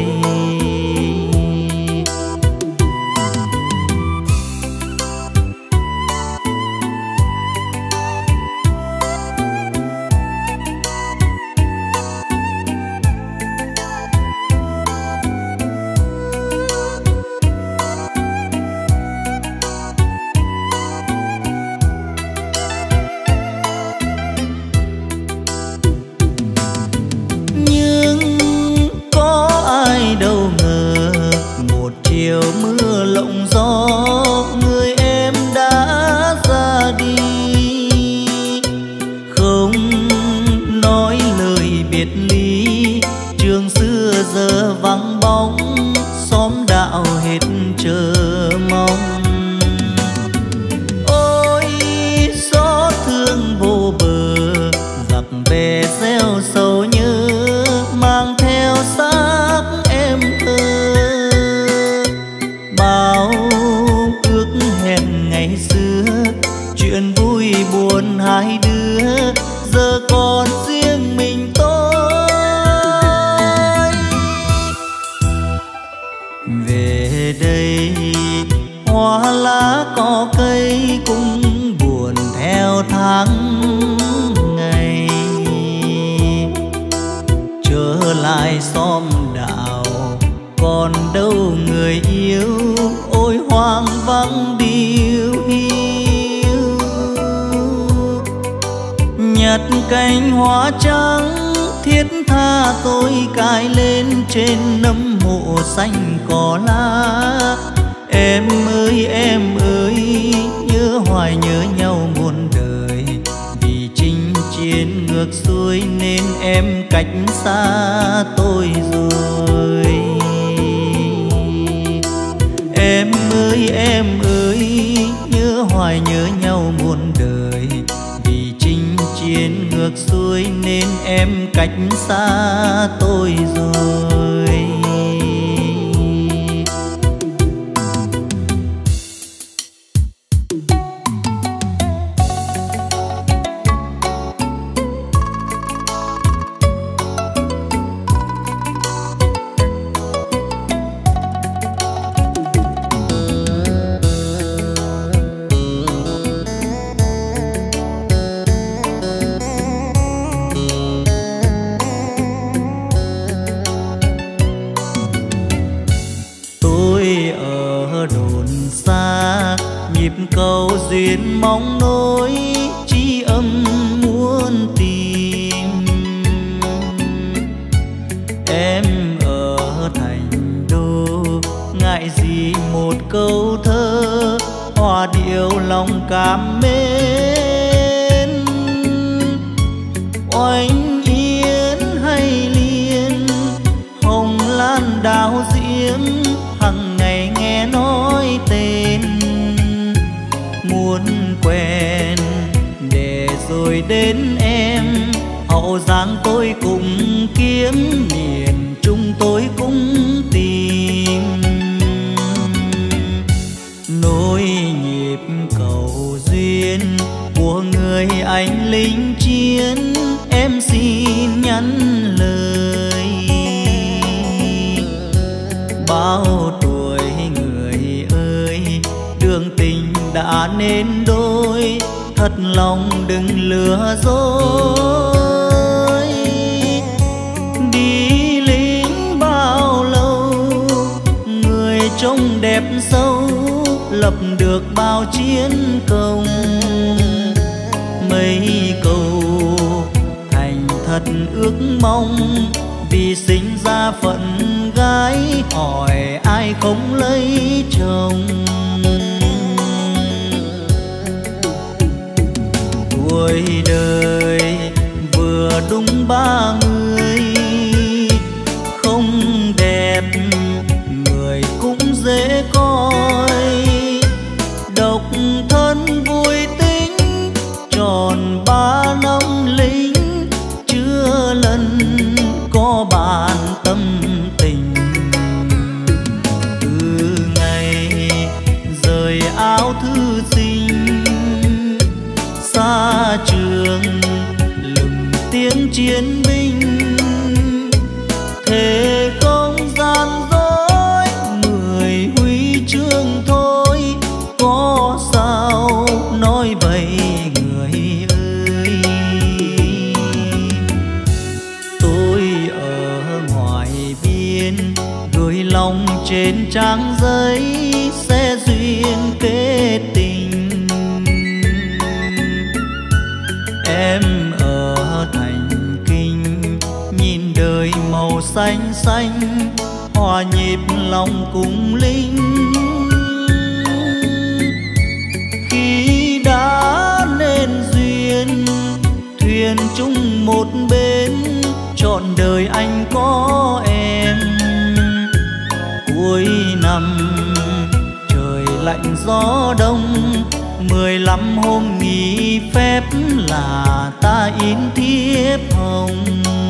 Chiều mưa lộng gió người em đã ra đi, không nói lời biệt ly. Trường xưa giờ vắng bóng, xóm đạo hết chờ mong. Ôi xót thương vô bờ, giặc về gieo sầu nhớ mang theo xác em thơ. Bao ước hẹn ngày xưa, chuyện vui buồn hai đứa giờ còn riêng mình tôi. Về đây hoa lá cỏ cây cũng buồn theo tháng ngày, trở lại xóm đạo còn đâu người yêu. Ôi hoang vắng điêu hiu, nhặt cánh hoa trắng thiết tha tôi cài lên trên nấm mộ xanh cỏ lá. Em ơi nhớ hoài nhớ nhau muôn đời, vì chinh chiến ngược xuôi nên em cách xa tôi rồi. Em ơi nhớ hoài nhớ nhau muôn đời, vì chinh chiến ngược xuôi nên em cách xa tôi rồi. cầu duyên mong nối tri âm muôn tìm. Em ở thành đô ngại gì một câu thơ, hòa điệu lòng cảm mến. Oanh yến hay liên, hồng lan đào diễm, hằng ngày nghe nói tên. Muốn quen để rồi đến em, Hậu Giang tôi cũng kiếm, miền Trung tôi cũng tìm. Nối nhịp cầu duyên của người anh lính chiến, em xin nhắn lời. Bao tuổi người ơi, đường tình đã nên đôi, thật lòng đừng lừa dối. Đi lính bao lâu, người trông đẹp sâu, lập được bao chiến công. Mấy câu thành thật ước mong, vì sinh ra phận gái, hỏi ai không lấy chồng. Tuổi đời vừa đúng 30, không đẹp người cũng dễ coi. Độc thân vui tính tròn 3 năm lính, chưa lần có bạn tâm tình. Từ ngày rời áo thư sinh, xa trường lừng tiếng chiến binh, thề không gian dối 10 huy chương thôi, có sao nói vậy người ơi. Tôi ở ngoài biên gửi lòng trên trang giấy, sẽ duyên kết tình. Em ở thành kinh nhìn đời màu xanh xanh, hòa nhịp lòng cùng linh. Khi đã nên duyên thuyền chung một bên, trọn đời anh có em. Cuối năm trời lạnh gió đông, 15 hôm nghỉ phép là ta in thiếp hồng.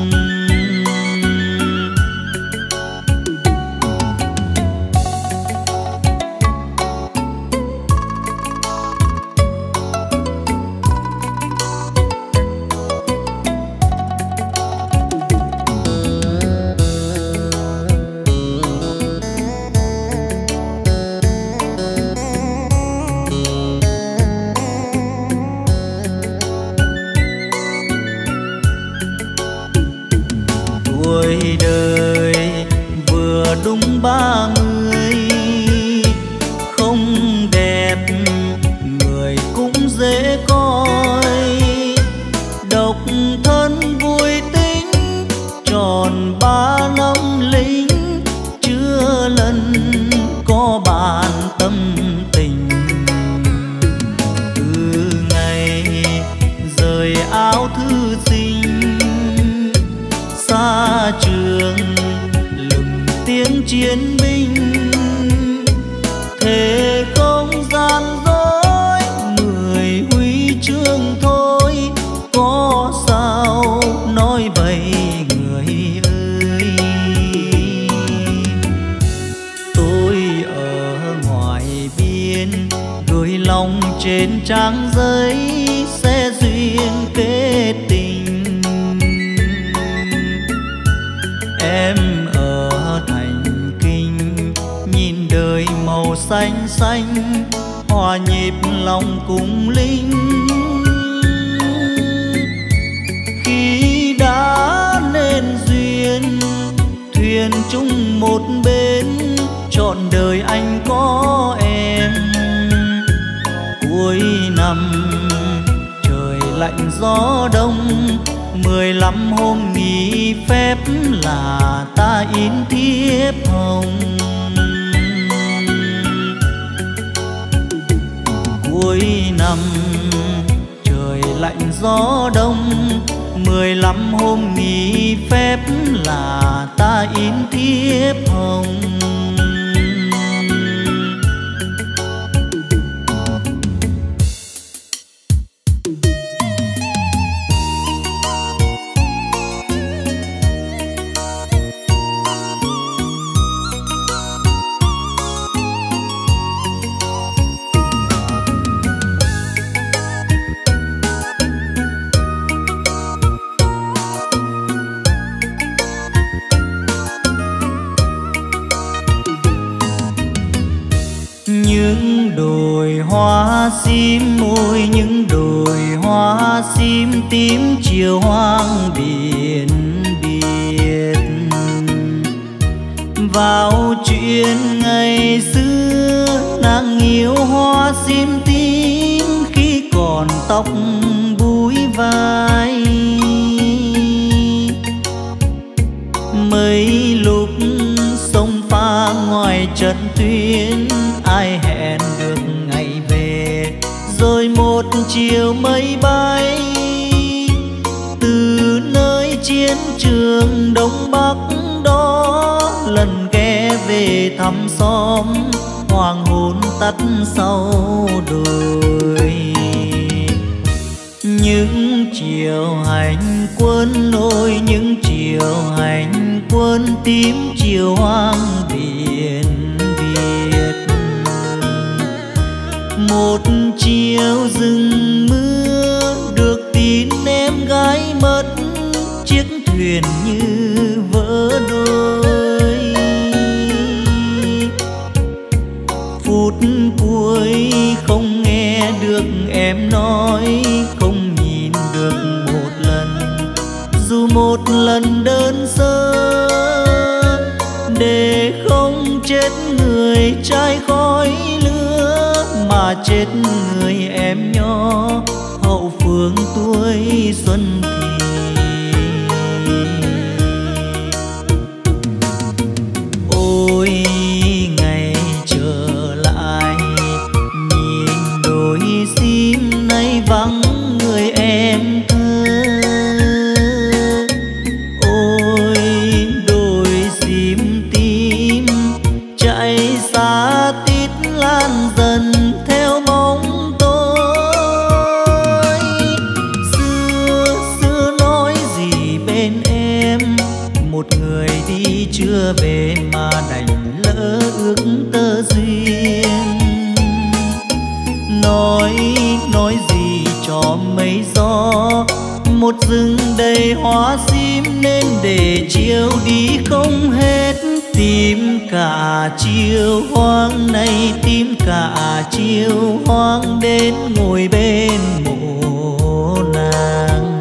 Tuổi đời vừa đúng 30, không đẹp người cũng dễ coi. Độc thân vui tính tròn 3 năm lính, chưa lần có bạn tâm tình. Từ ngày rời áo thư sinh, xa trường lừng tiếng chiến binh, thề không gian dối 10 huy chương thôi, có sao nói vậy người ơi. Tôi ở ngoài biên gửi lòng trên trang giấy, sẽ duyên kết tình. Em ở thành kinh nhìn đời màu xanh xanh, hòa nhịp lòng cùng linh. Khi đã nên duyên thuyền chung một bên, trọn đời anh có em. gió đông. 15 hôm nghỉ phép là ta in thiếp hồng. Cuối năm trời lạnh gió đông, 15 hôm nghỉ phép là ta in thiếp hồng. Những đồi hoa sim môi, những đồi hoa sim tím chiều hoang biển biệt. Vào chuyện ngày xưa nàng yêu hoa sim tím khi còn tóc búi vai. Mấy lúc sông pha ngoài trận tuyến, ai hẹn được ngày về, rồi một chiều mây bay. Từ nơi chiến trường Đông Bắc đó, lần ghé về thăm xóm, hoàng hôn tắt sau đồi. Những chiều hành quân ôi, những chiều hành quân tím chiều hoang biển biệt. Một chiều rừng mưa được tin em gái mất, chiếc thuyền như vỡ đôi. Phút cuối không nghe được em nói, không nhìn được một lần, dù một lần đơn sơ, để không chết người trai khói lửa, mà chết người em nhỏ hậu phương tuổi xuân thì. Ôi ngày trở lại, nhìn đôi sim nay vắng người em thơ. Ôi đôi sim tím chạy xa tít lan dần theo bóng tôi. Xưa nói gì bên em, một người đi chưa về mà đành lỡ ước tơ duyên. Nói gì cho mây gió, một rừng đầy hoa sim nên để chiều đi không hết. Tìm cả chiều hoang này, tìm cả chiều hoang đến ngồi bên mộ nàng.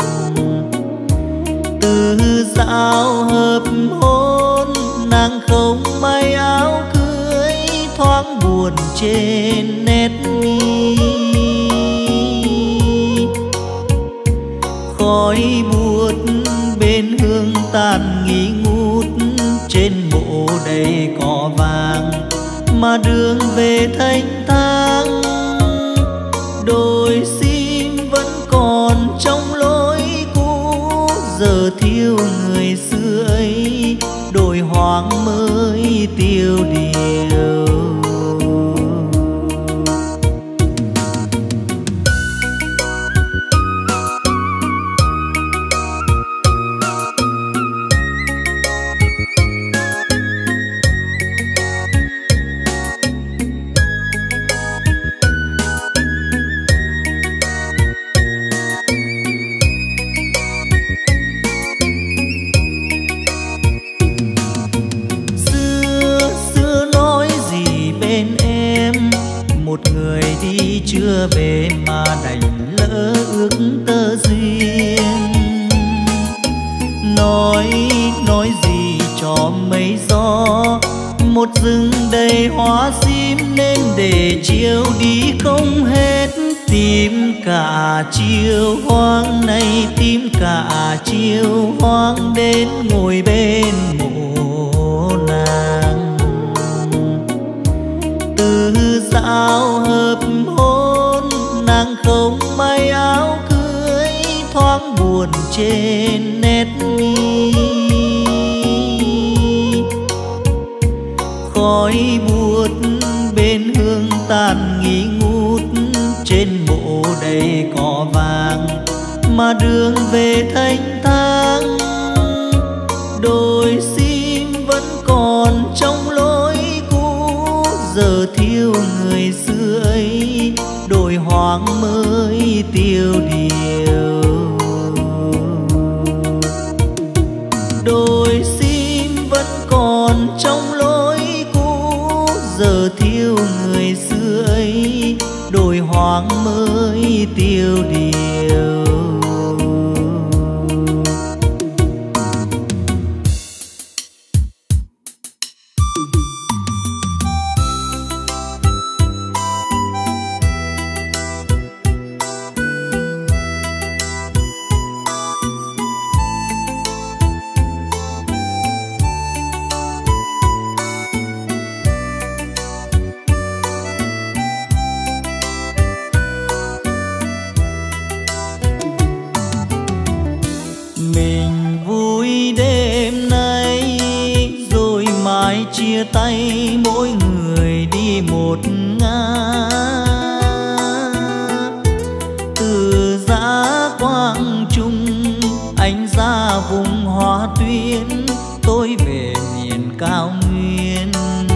Từ dạo hợp hôn nàng không may áo cưới, thoáng buồn trên nét mi. Khói buốt bên hương tàn nghi ngút, trên mộ đầy cỏ vàng mà đường về thanh thang. Đôi sim vẫn còn trong lối cũ, giờ thiếu người xưa ấy, đồi hoang mới tiêu điều. Chưa về mà đành lỡ ước tơ duyên. Nói gì cho mây gió, một rừng đầy hoa sim nên để chiều đi không hết. Tìm cả chiều hoang này, tìm cả chiều hoang đến ngồi bên mộ nàng. Từ dạo hợp hôn nàng không may áo cưới, thoáng buồn trên nét mi. Khói buốt bên hương tàn nghi ngút, trên mộ đầy cỏ vàng mà đường về thanh thang. Đồi sim vẫn còn trong lối cũ, giờ thiếu người xưa ấy, đồi hoang mới tiêu điều. Đồi sim vẫn còn trong lối cũ, giờ thiếu người xưa ấy, đồi hoang mới tiêu điều. Chia tay mỗi người đi một ngả, từ Dã Quang Trung anh ra vùng Hoa Tuyên, tôi về miền cao nguyên.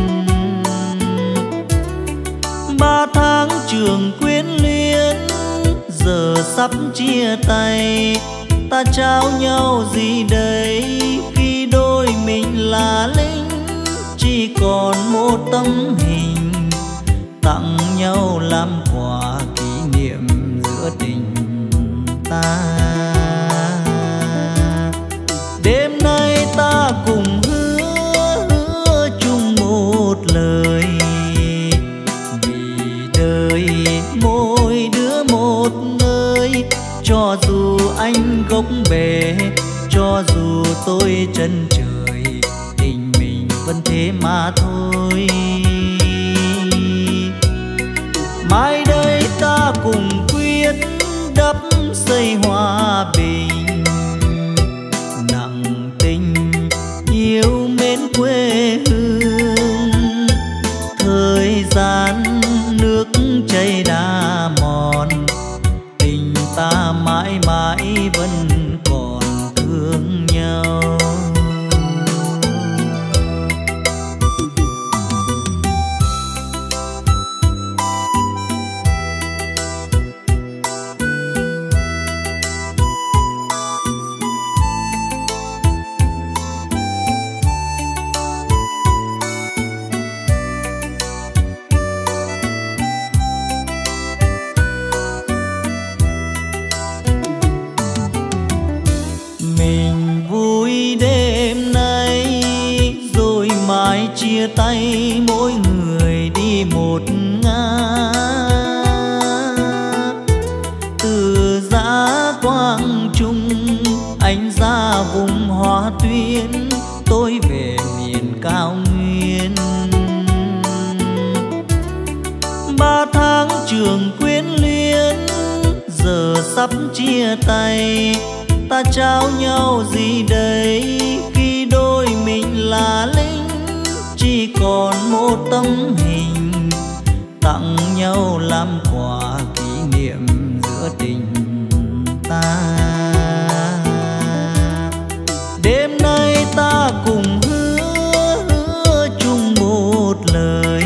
3 tháng trường quyến luyến, giờ sắp chia tay, ta trao nhau gì đây khi đôi mình là lính. Chỉ còn một tấm hình tặng nhau làm quà kỷ niệm giữa tình ta. Đêm nay ta cùng hứa chung một lời, vì đời mỗi đứa một nơi. Cho dù anh gốc bể, cho dù tôi chân trời, vẫn thế mà thôi. Mai đây ta cùng quyết đắp xây hòa bình, nặng tình yêu mến quê hương. Thời gian nước chảy đã mòn, tình ta mãi mãi vẫn còn thương nhau. Chia tay mỗi người đi một ngả, từ Dã Quang Trung anh ra vùng Hoa Tuyên, tôi về miền cao nguyên. 3 tháng trường quyến luyến, giờ sắp chia tay, ta trao nhau gì đây khi đôi mình là lính. Chỉ còn một tấm hình tặng nhau làm quà kỷ niệm giữa tình ta. Đêm nay ta cùng hứa chung một lời,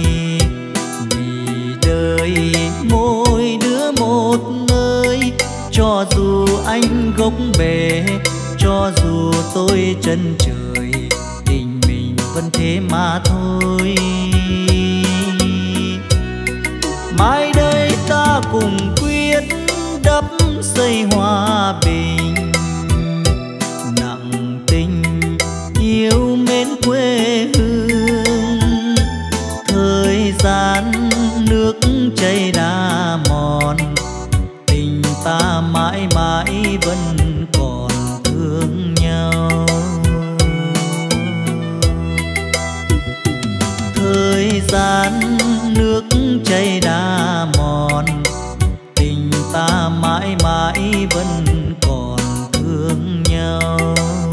vì đời mỗi đứa một nơi. Cho dù anh gốc bể, cho dù tôi chân trời, vẫn thế mà thôi. Mai đây ta cùng quyết đắp xây hòa bình, nặng tình yêu mến quê hương. Thời gian nước chảy đã mòn, gian nước chảy đã mòn, tình ta mãi mãi vẫn còn thương nhau.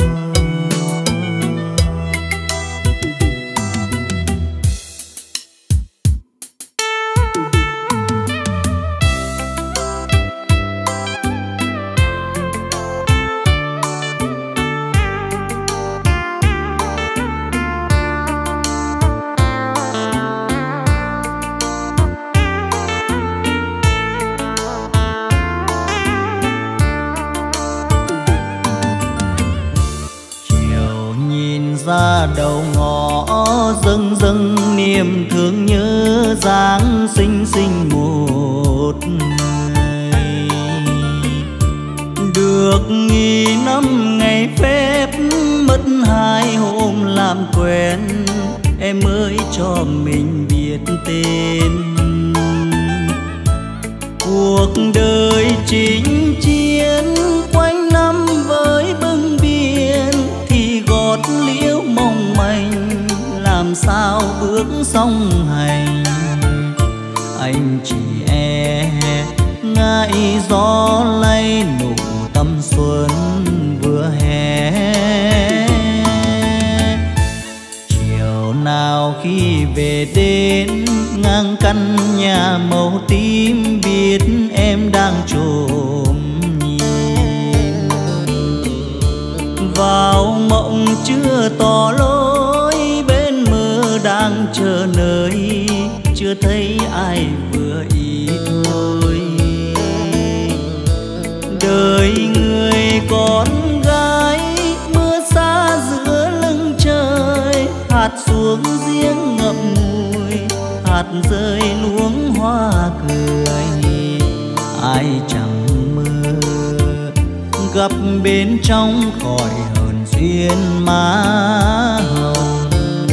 Ra đầu ngõ dâng dâng niềm thương nhớ dáng xinh xinh một người. Được nghỉ năm ngày phép mất 2 hôm làm quen, em mới cho mình biết tên. Cuộc đời chinh chiến quanh năm với bưng biển, thì gót liễu mong manh làm sao bước song hành. Anh chỉ ngại gió lay nụ tâm xuân vừa hè. Chiều nào khi về đến ngang căn nhà màu tím, biết em đang trộm nhìn vào mộng chưa tỏ lối, bên mơ đang chờ nơi chưa thấy ai vừa ý thôi. Đời người con gái mưa xa giữa lưng trời, hạt xuống giếng ngậm ngùi, hạt rơi luống hoa cười. Ai chẳng mơ gặp bên trong khỏi hờn duyên má hồng.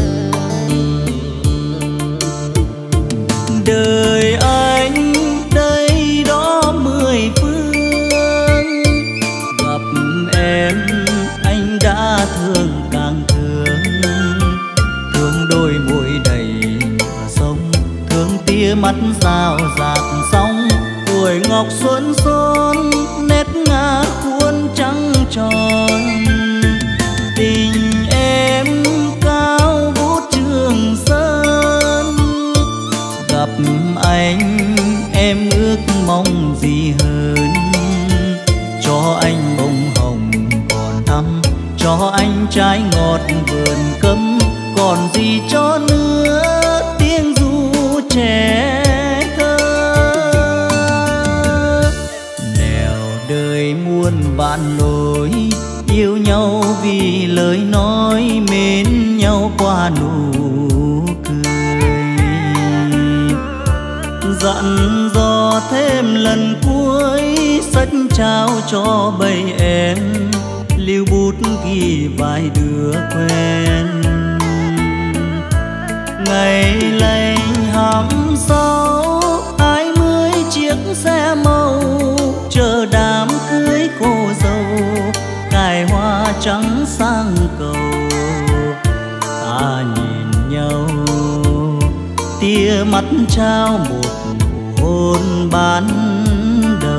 Đời anh đây đó 10 phương, gặp em anh đã thương càng thương. Thương đôi môi đầy sông, thương tia mắt rào rạt sóng. Tuổi ngọc xuân xuân nét ngà cuốn trắng tròn, tình em cao vút Trường Sơn. Gặp anh em ước mong gì hơn, cho anh bông hồng còn thắm, cho anh trái ngọt vườn cấm. Còn gì cho nữa tiếng ru trẻ thơ. Nẻo đời muôn vạn lối, yêu nhau vì lời nói, mến nhau qua nụ cười. Dặn dò thêm lần cuối, sách trao cho bầy em, lưu bút ghi vài đứa quen. Ngày lành hăm sau 20 chiếc xe màu, chờ đám cưới cô dâu, cài hoa trắng sang cầu. Ta nhìn nhau tia mắt trao một nụ hôn ban đầu.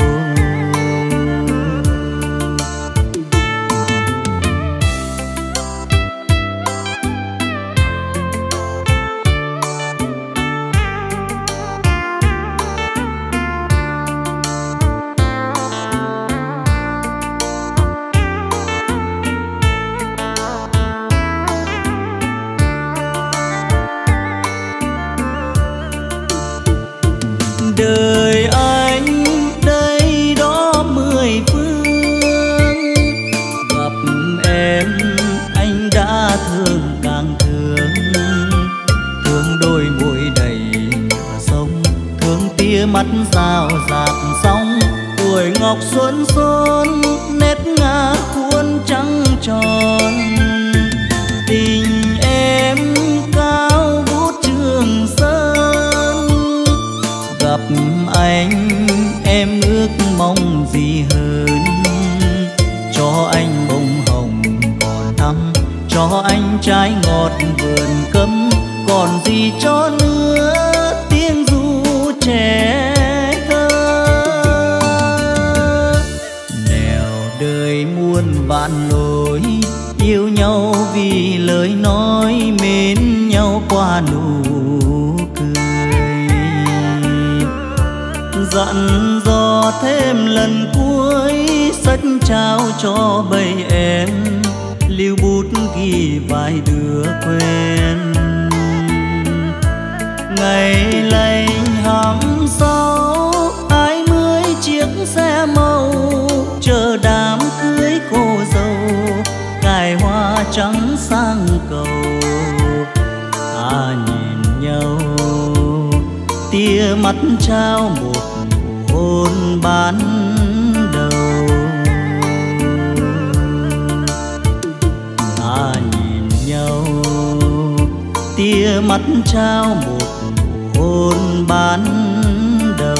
Đời anh đây đó 10 phương, gặp em anh đã thương càng thương. Thương đôi môi đầy sông, thương tia mắt rào rạt sóng. Tuổi ngọc xuân xuân nét ngà cuốn trắng tròn, tình em cao vút Trường Sơn. Gặp anh em ước mong gì hơn, cho anh bông hồng còn thắm, cho anh trái ngọt vườn cấm. còn gì cho nữa tiếng ru trẻ thơ. Nẻo đời muôn vạn lối, yêu nhau vì lời nói, mến nhau qua nụ cười. Dặn dò thêm lần cuối, sách trao cho bầy em, lưu bút ghi vài đứa quen. Ngày lành tháng 6, 20 chiếc xe màu, chờ đám cưới cô dâu, cài hoa trắng sang cầu. Nhìn nhau tia mắt trao một nụ hôn ban đầu. Nhìn nhau tia mắt trao một nụ hôn ban đầu.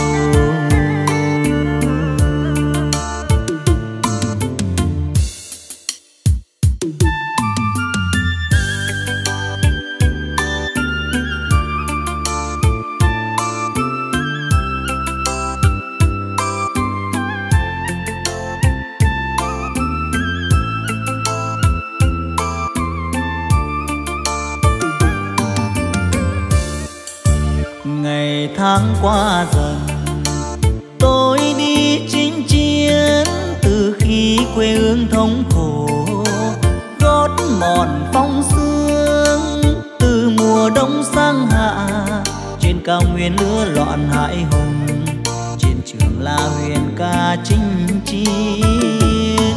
Ngày tháng qua dần, tôi đi chinh chiến, từ khi quê hương thống khổ, gót mòn phong sương. Từ mùa đông sang hạ, trên cao nguyên lửa loạn hải hùng, trên trường La huyền ca chinh chiến.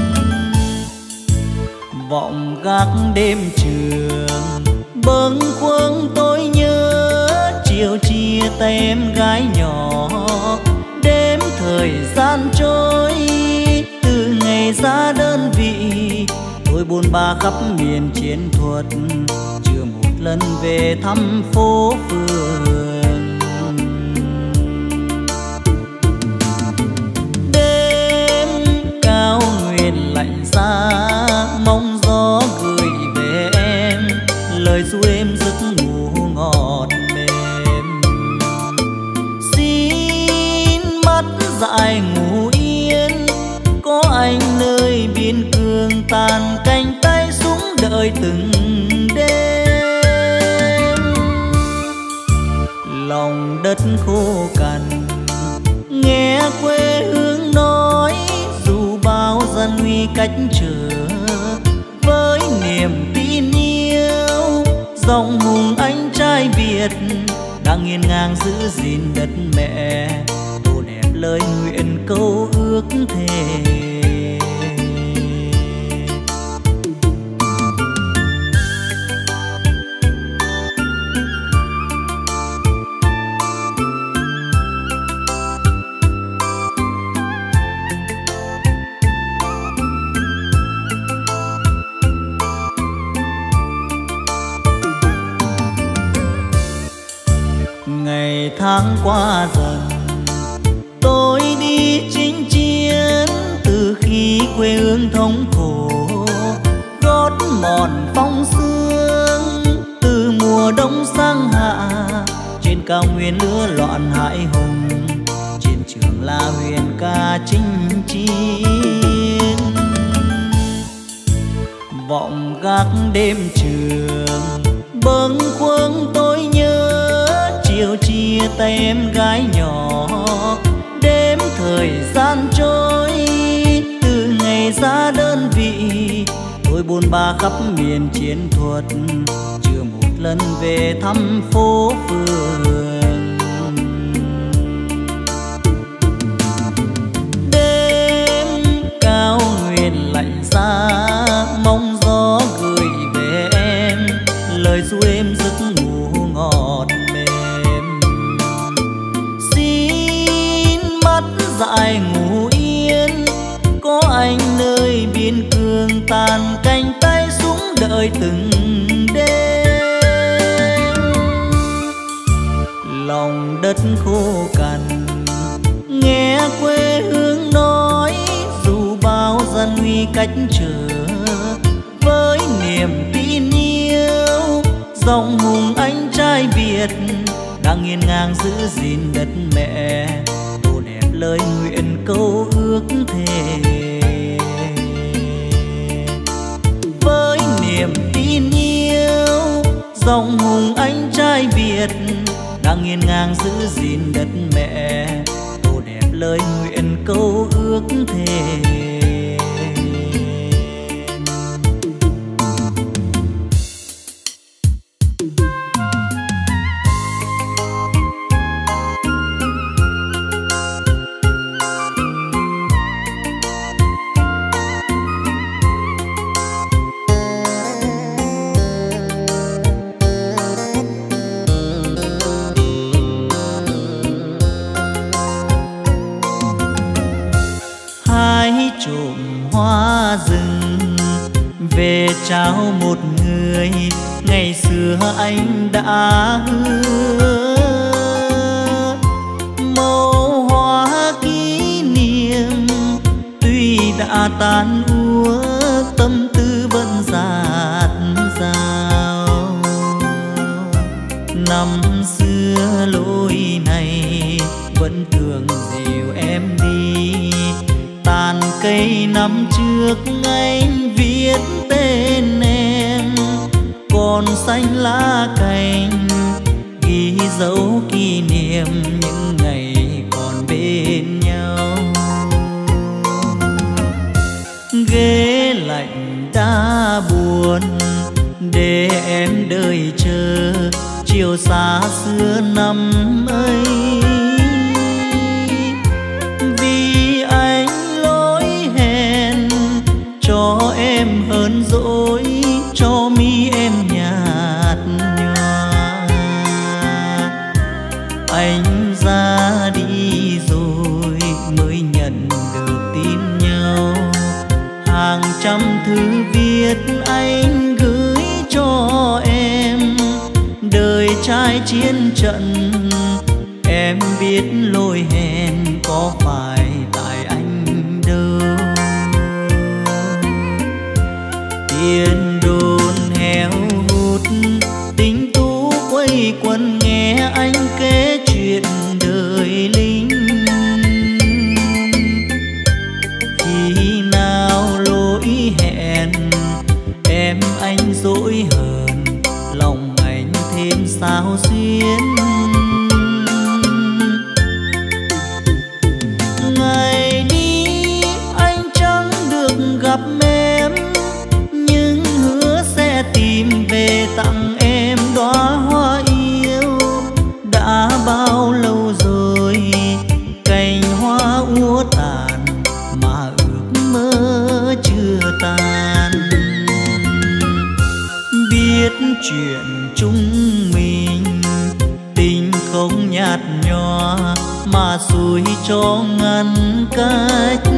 Vọng gác đêm trường, bâng khuâng tôi nhớ, chiều chia tay em gái nhỏ, đêm thời gian trôi. Từ ngày ra đơn vị, tôi bôn ba khắp miền chiến thuật, chưa một lần về thăm phố phường. Đêm cao nguyên lạnh giá, mong gió gửi về em lời ru êm giấc ngủ ngọt mềm. Xin mắt dại ngủ yên, có anh nơi biên cương, tàn cánh tay súng đợi từng đêm. Lòng đất khô cằn, nghe quê hương nói, dù bao gian nguy cách trở, với niềm tin yêu, dòng hùng anh trai Việt đang nghiêng ngang giữ gìn đất mẹ, tô đẹp lời nguyện câu ước thề. Ngày tháng qua dần, tôi đi chinh chiến, từ khi quê hương thống khổ, gót mòn phong sương. Từ mùa đông sang hạ, trên cao nguyên lửa loạn hải hùng, trên trường La huyền ca chinh chiến. Vọng gác đêm trường, bâng khuâng tôi nhớ, chiều chia tay em gái nhỏ, đêm thời gian trôi. Từ ngày ra đơn vị, tôi bôn ba khắp miền chiến thuật, chưa một lần về thăm phố phường. Đêm cao nguyên lạnh giá, mong gió gửi về em lời ru êm giấc ngủ ngọt mềm. Xin mắt dại ngủ yên, có anh nơi biên cương, tàn cánh tay súng đợi từng đêm. Lòng đất khô cằn, nghe quê hương nói, dù bao gian nguy cách trở, với niềm tin yêu, dòng hùng anh đang nghiêng ngang giữ gìn đất mẹ, tô đẹp lời nguyện câu ước thề. Với niềm tin yêu dòng hùng anh trai Việt đang nghiêng ngang giữ gìn đất mẹ, tô đẹp lời nguyện câu ước thề. Về trao một người ngày xưa anh đã hứa, màu hoa kỷ niệm tuy đã tan úa, tâm tư vẫn dạt dào. Năm xưa lối này vẫn thường dìu em đi, tàn cây năm trước anh viết tên em, còn xanh lá cành ghi dấu kỷ niệm những ngày còn bên nhau. Ghế lạnh đã buồn để em đợi chờ chiều xa xưa năm ấy, vì anh lỗi hẹn cho em hơn dỗi, cho mi em nhạt nhòa. Anh ra đi rồi mới nhận được tin nhau, hàng trăm thư viết anh gửi cho em. Đời trai chiến trận em biết lỗi hẹn có phải tại anh đâu. Tiền đồn heo hút tình tú quây quần nghe anh kể chuyện đời lính. Khi nào lỗi hẹn em anh dỗi hờn, lòng anh thêm sao xuyến. Ngày đi anh chẳng được gặp em, nhưng hứa sẽ tìm về tặng em đóa hoa yêu. Đã bao lâu rồi cành hoa úa tàn mà ước mơ chưa tan. Biết chuyện chúng mình tình không nhạt nhòa, mà xui cho ngăn cách.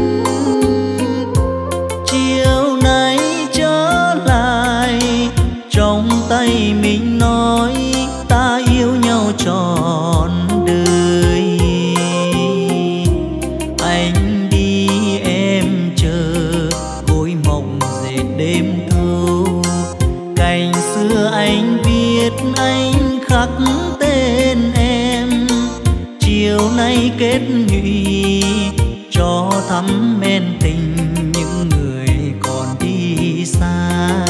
Chiều nay trở lại trong tay mình nói ta yêu nhau trọn đời. Anh đi em chờ gối mộng dệt đêm thâu, cành xưa anh viết anh khắc tên em. Chiều nay kết nhụy cho thắm men tình những người còn đi xa.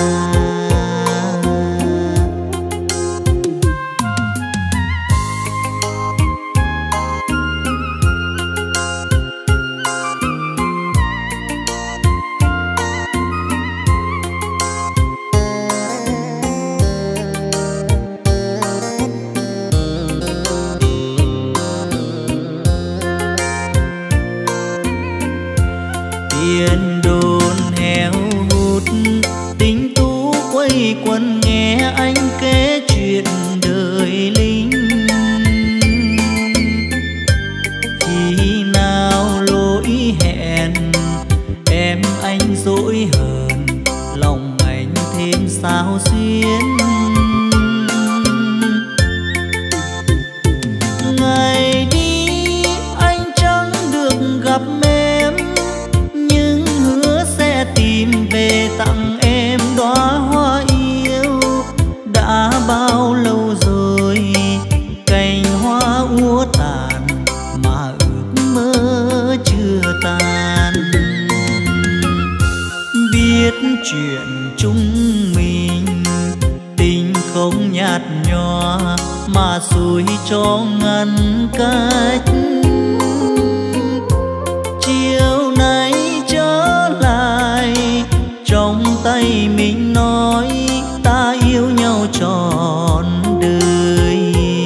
Tiền đồn heo hút tình tú quây quần nghe anh kể chuyện đời lính. Khi nào lỗi hẹn em anh dỗi hờn, lòng anh thêm sao xuyến. Ngày đi anh chẳng được gặp em, nhưng hứa sẽ tìm về tặng em đóa hoa yêu. Đã bao lâu rồi không nhạt nhòa mà xuôi cho ngăn cách. Chiều nay trở lại trong tay mình nói ta yêu nhau trọn đời.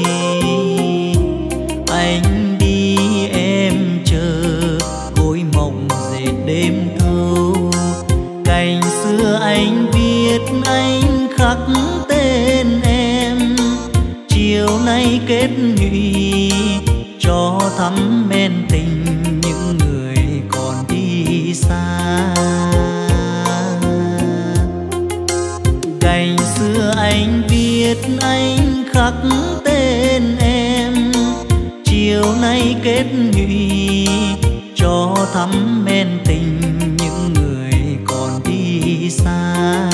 Anh đi em chờ gối mộng dệt đêm thâu. Cành xưa anh viết anh khắc tên em. Chiều nay kết nhụy cho thắm men tình những người còn đi xa. Cành xưa anh viết anh khắc tên em. Chiều nay kết nhụy cho thắm men tình những người còn đi xa.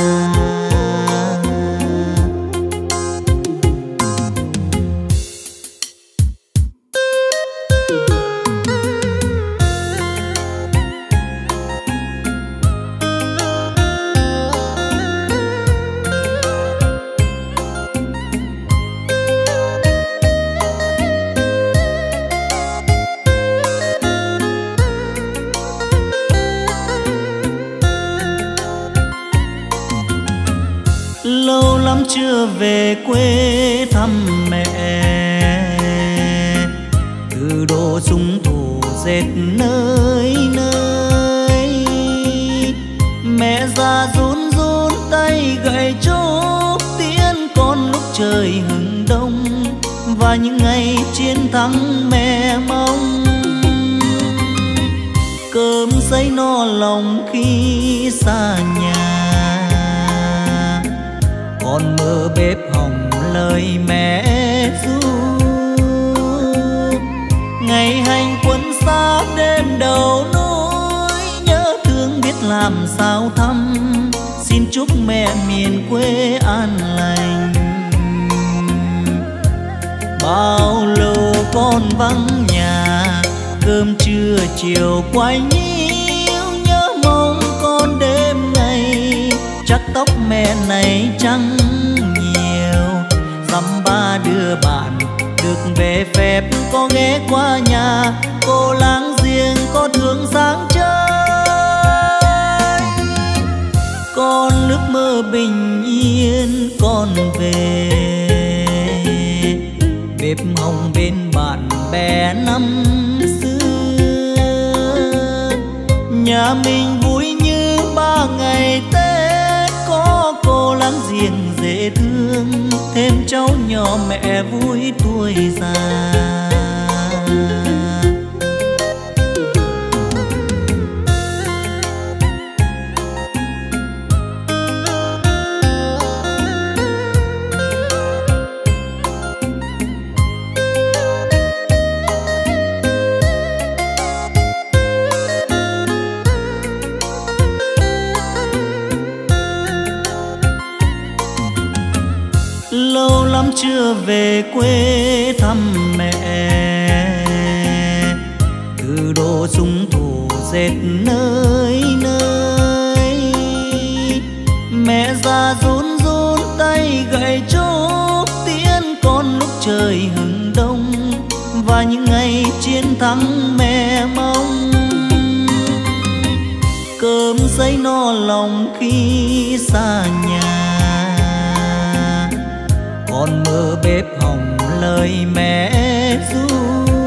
Lâu lắm chưa về quê thăm mẹ. Từ đồ súng thủ dệt nơi nơi. Mẹ già run run tay gậy chốt tiễn con lúc trời hừng đông. Và những ngày chiến thắng mẹ mong. Cơm sấy no lòng khi xa nhà. Còn mơ bếp hồng lời mẹ ru. Ngày hành quân xa đêm đầu núi. Nhớ thương biết làm sao thăm. Xin chúc mẹ miền quê an lành. Bao lâu con vắng nhà. Cơm trưa chiều quay nhiêu. Nhớ mong con đêm ngày. Chắc tóc mẹ này chẳng nhiều. Dăm ba đứa bạn được về phép có ghé qua nhà. Cô láng giềng có thương sáng chơi. Con ước mơ bình yên con về. Bếp hồng bên bạn bè năm xưa. Nhà mình vui như ba ngày Tết. Có cô láng giềng dễ thương. Thêm cháu nhỏ mẹ vui tuổi già. Lâu lắm chưa về quê thăm mẹ. Từ đồ súng thủ dệt nơi nơi. Mẹ già run run tay gậy chốt tiễn con lúc trời hừng đông. Và những ngày chiến thắng mẹ mong. Cơm sấy no lòng khi xa nhà. Còn mơ bếp hồng lời mẹ ru.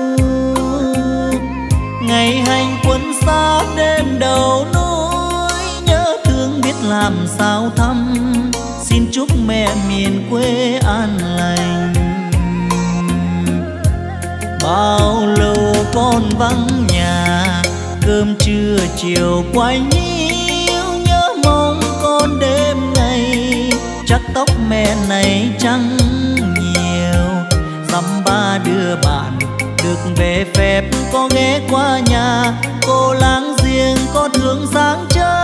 Ngày hành quân xa đêm đầu núi. Nhớ thương biết làm sao thăm. Xin chúc mẹ miền quê an lành. Bao lâu con vắng nhà. Cơm trưa chiều quay nhiêu. Nhớ mong con đêm ngày. Chắc tóc mẹ này chẳng nhiều. Dăm ba đứa bạn được về phép có ghé qua nhà. Cô láng giềng có thương sáng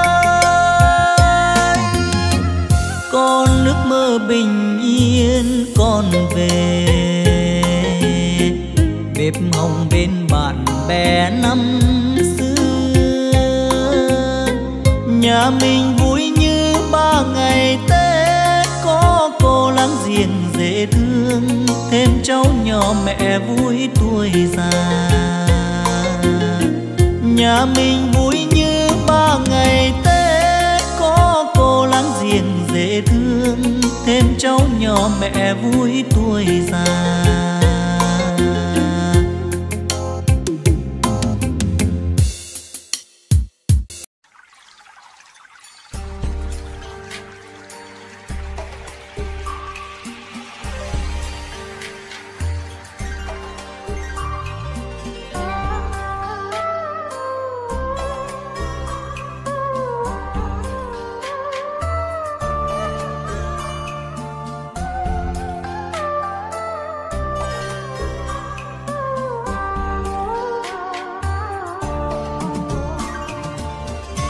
chơi. Con ước mơ bình yên con về. Bếp hồng bên bạn bè năm xưa. Nhà mình vui như ba ngày Tết. Có cô láng giềng dễ thương, thêm cháu nhỏ mẹ vui tuổi già. Nhà mình vui như ba ngày Tết, có cô láng giềng dễ thương, thêm cháu nhỏ mẹ vui tuổi già.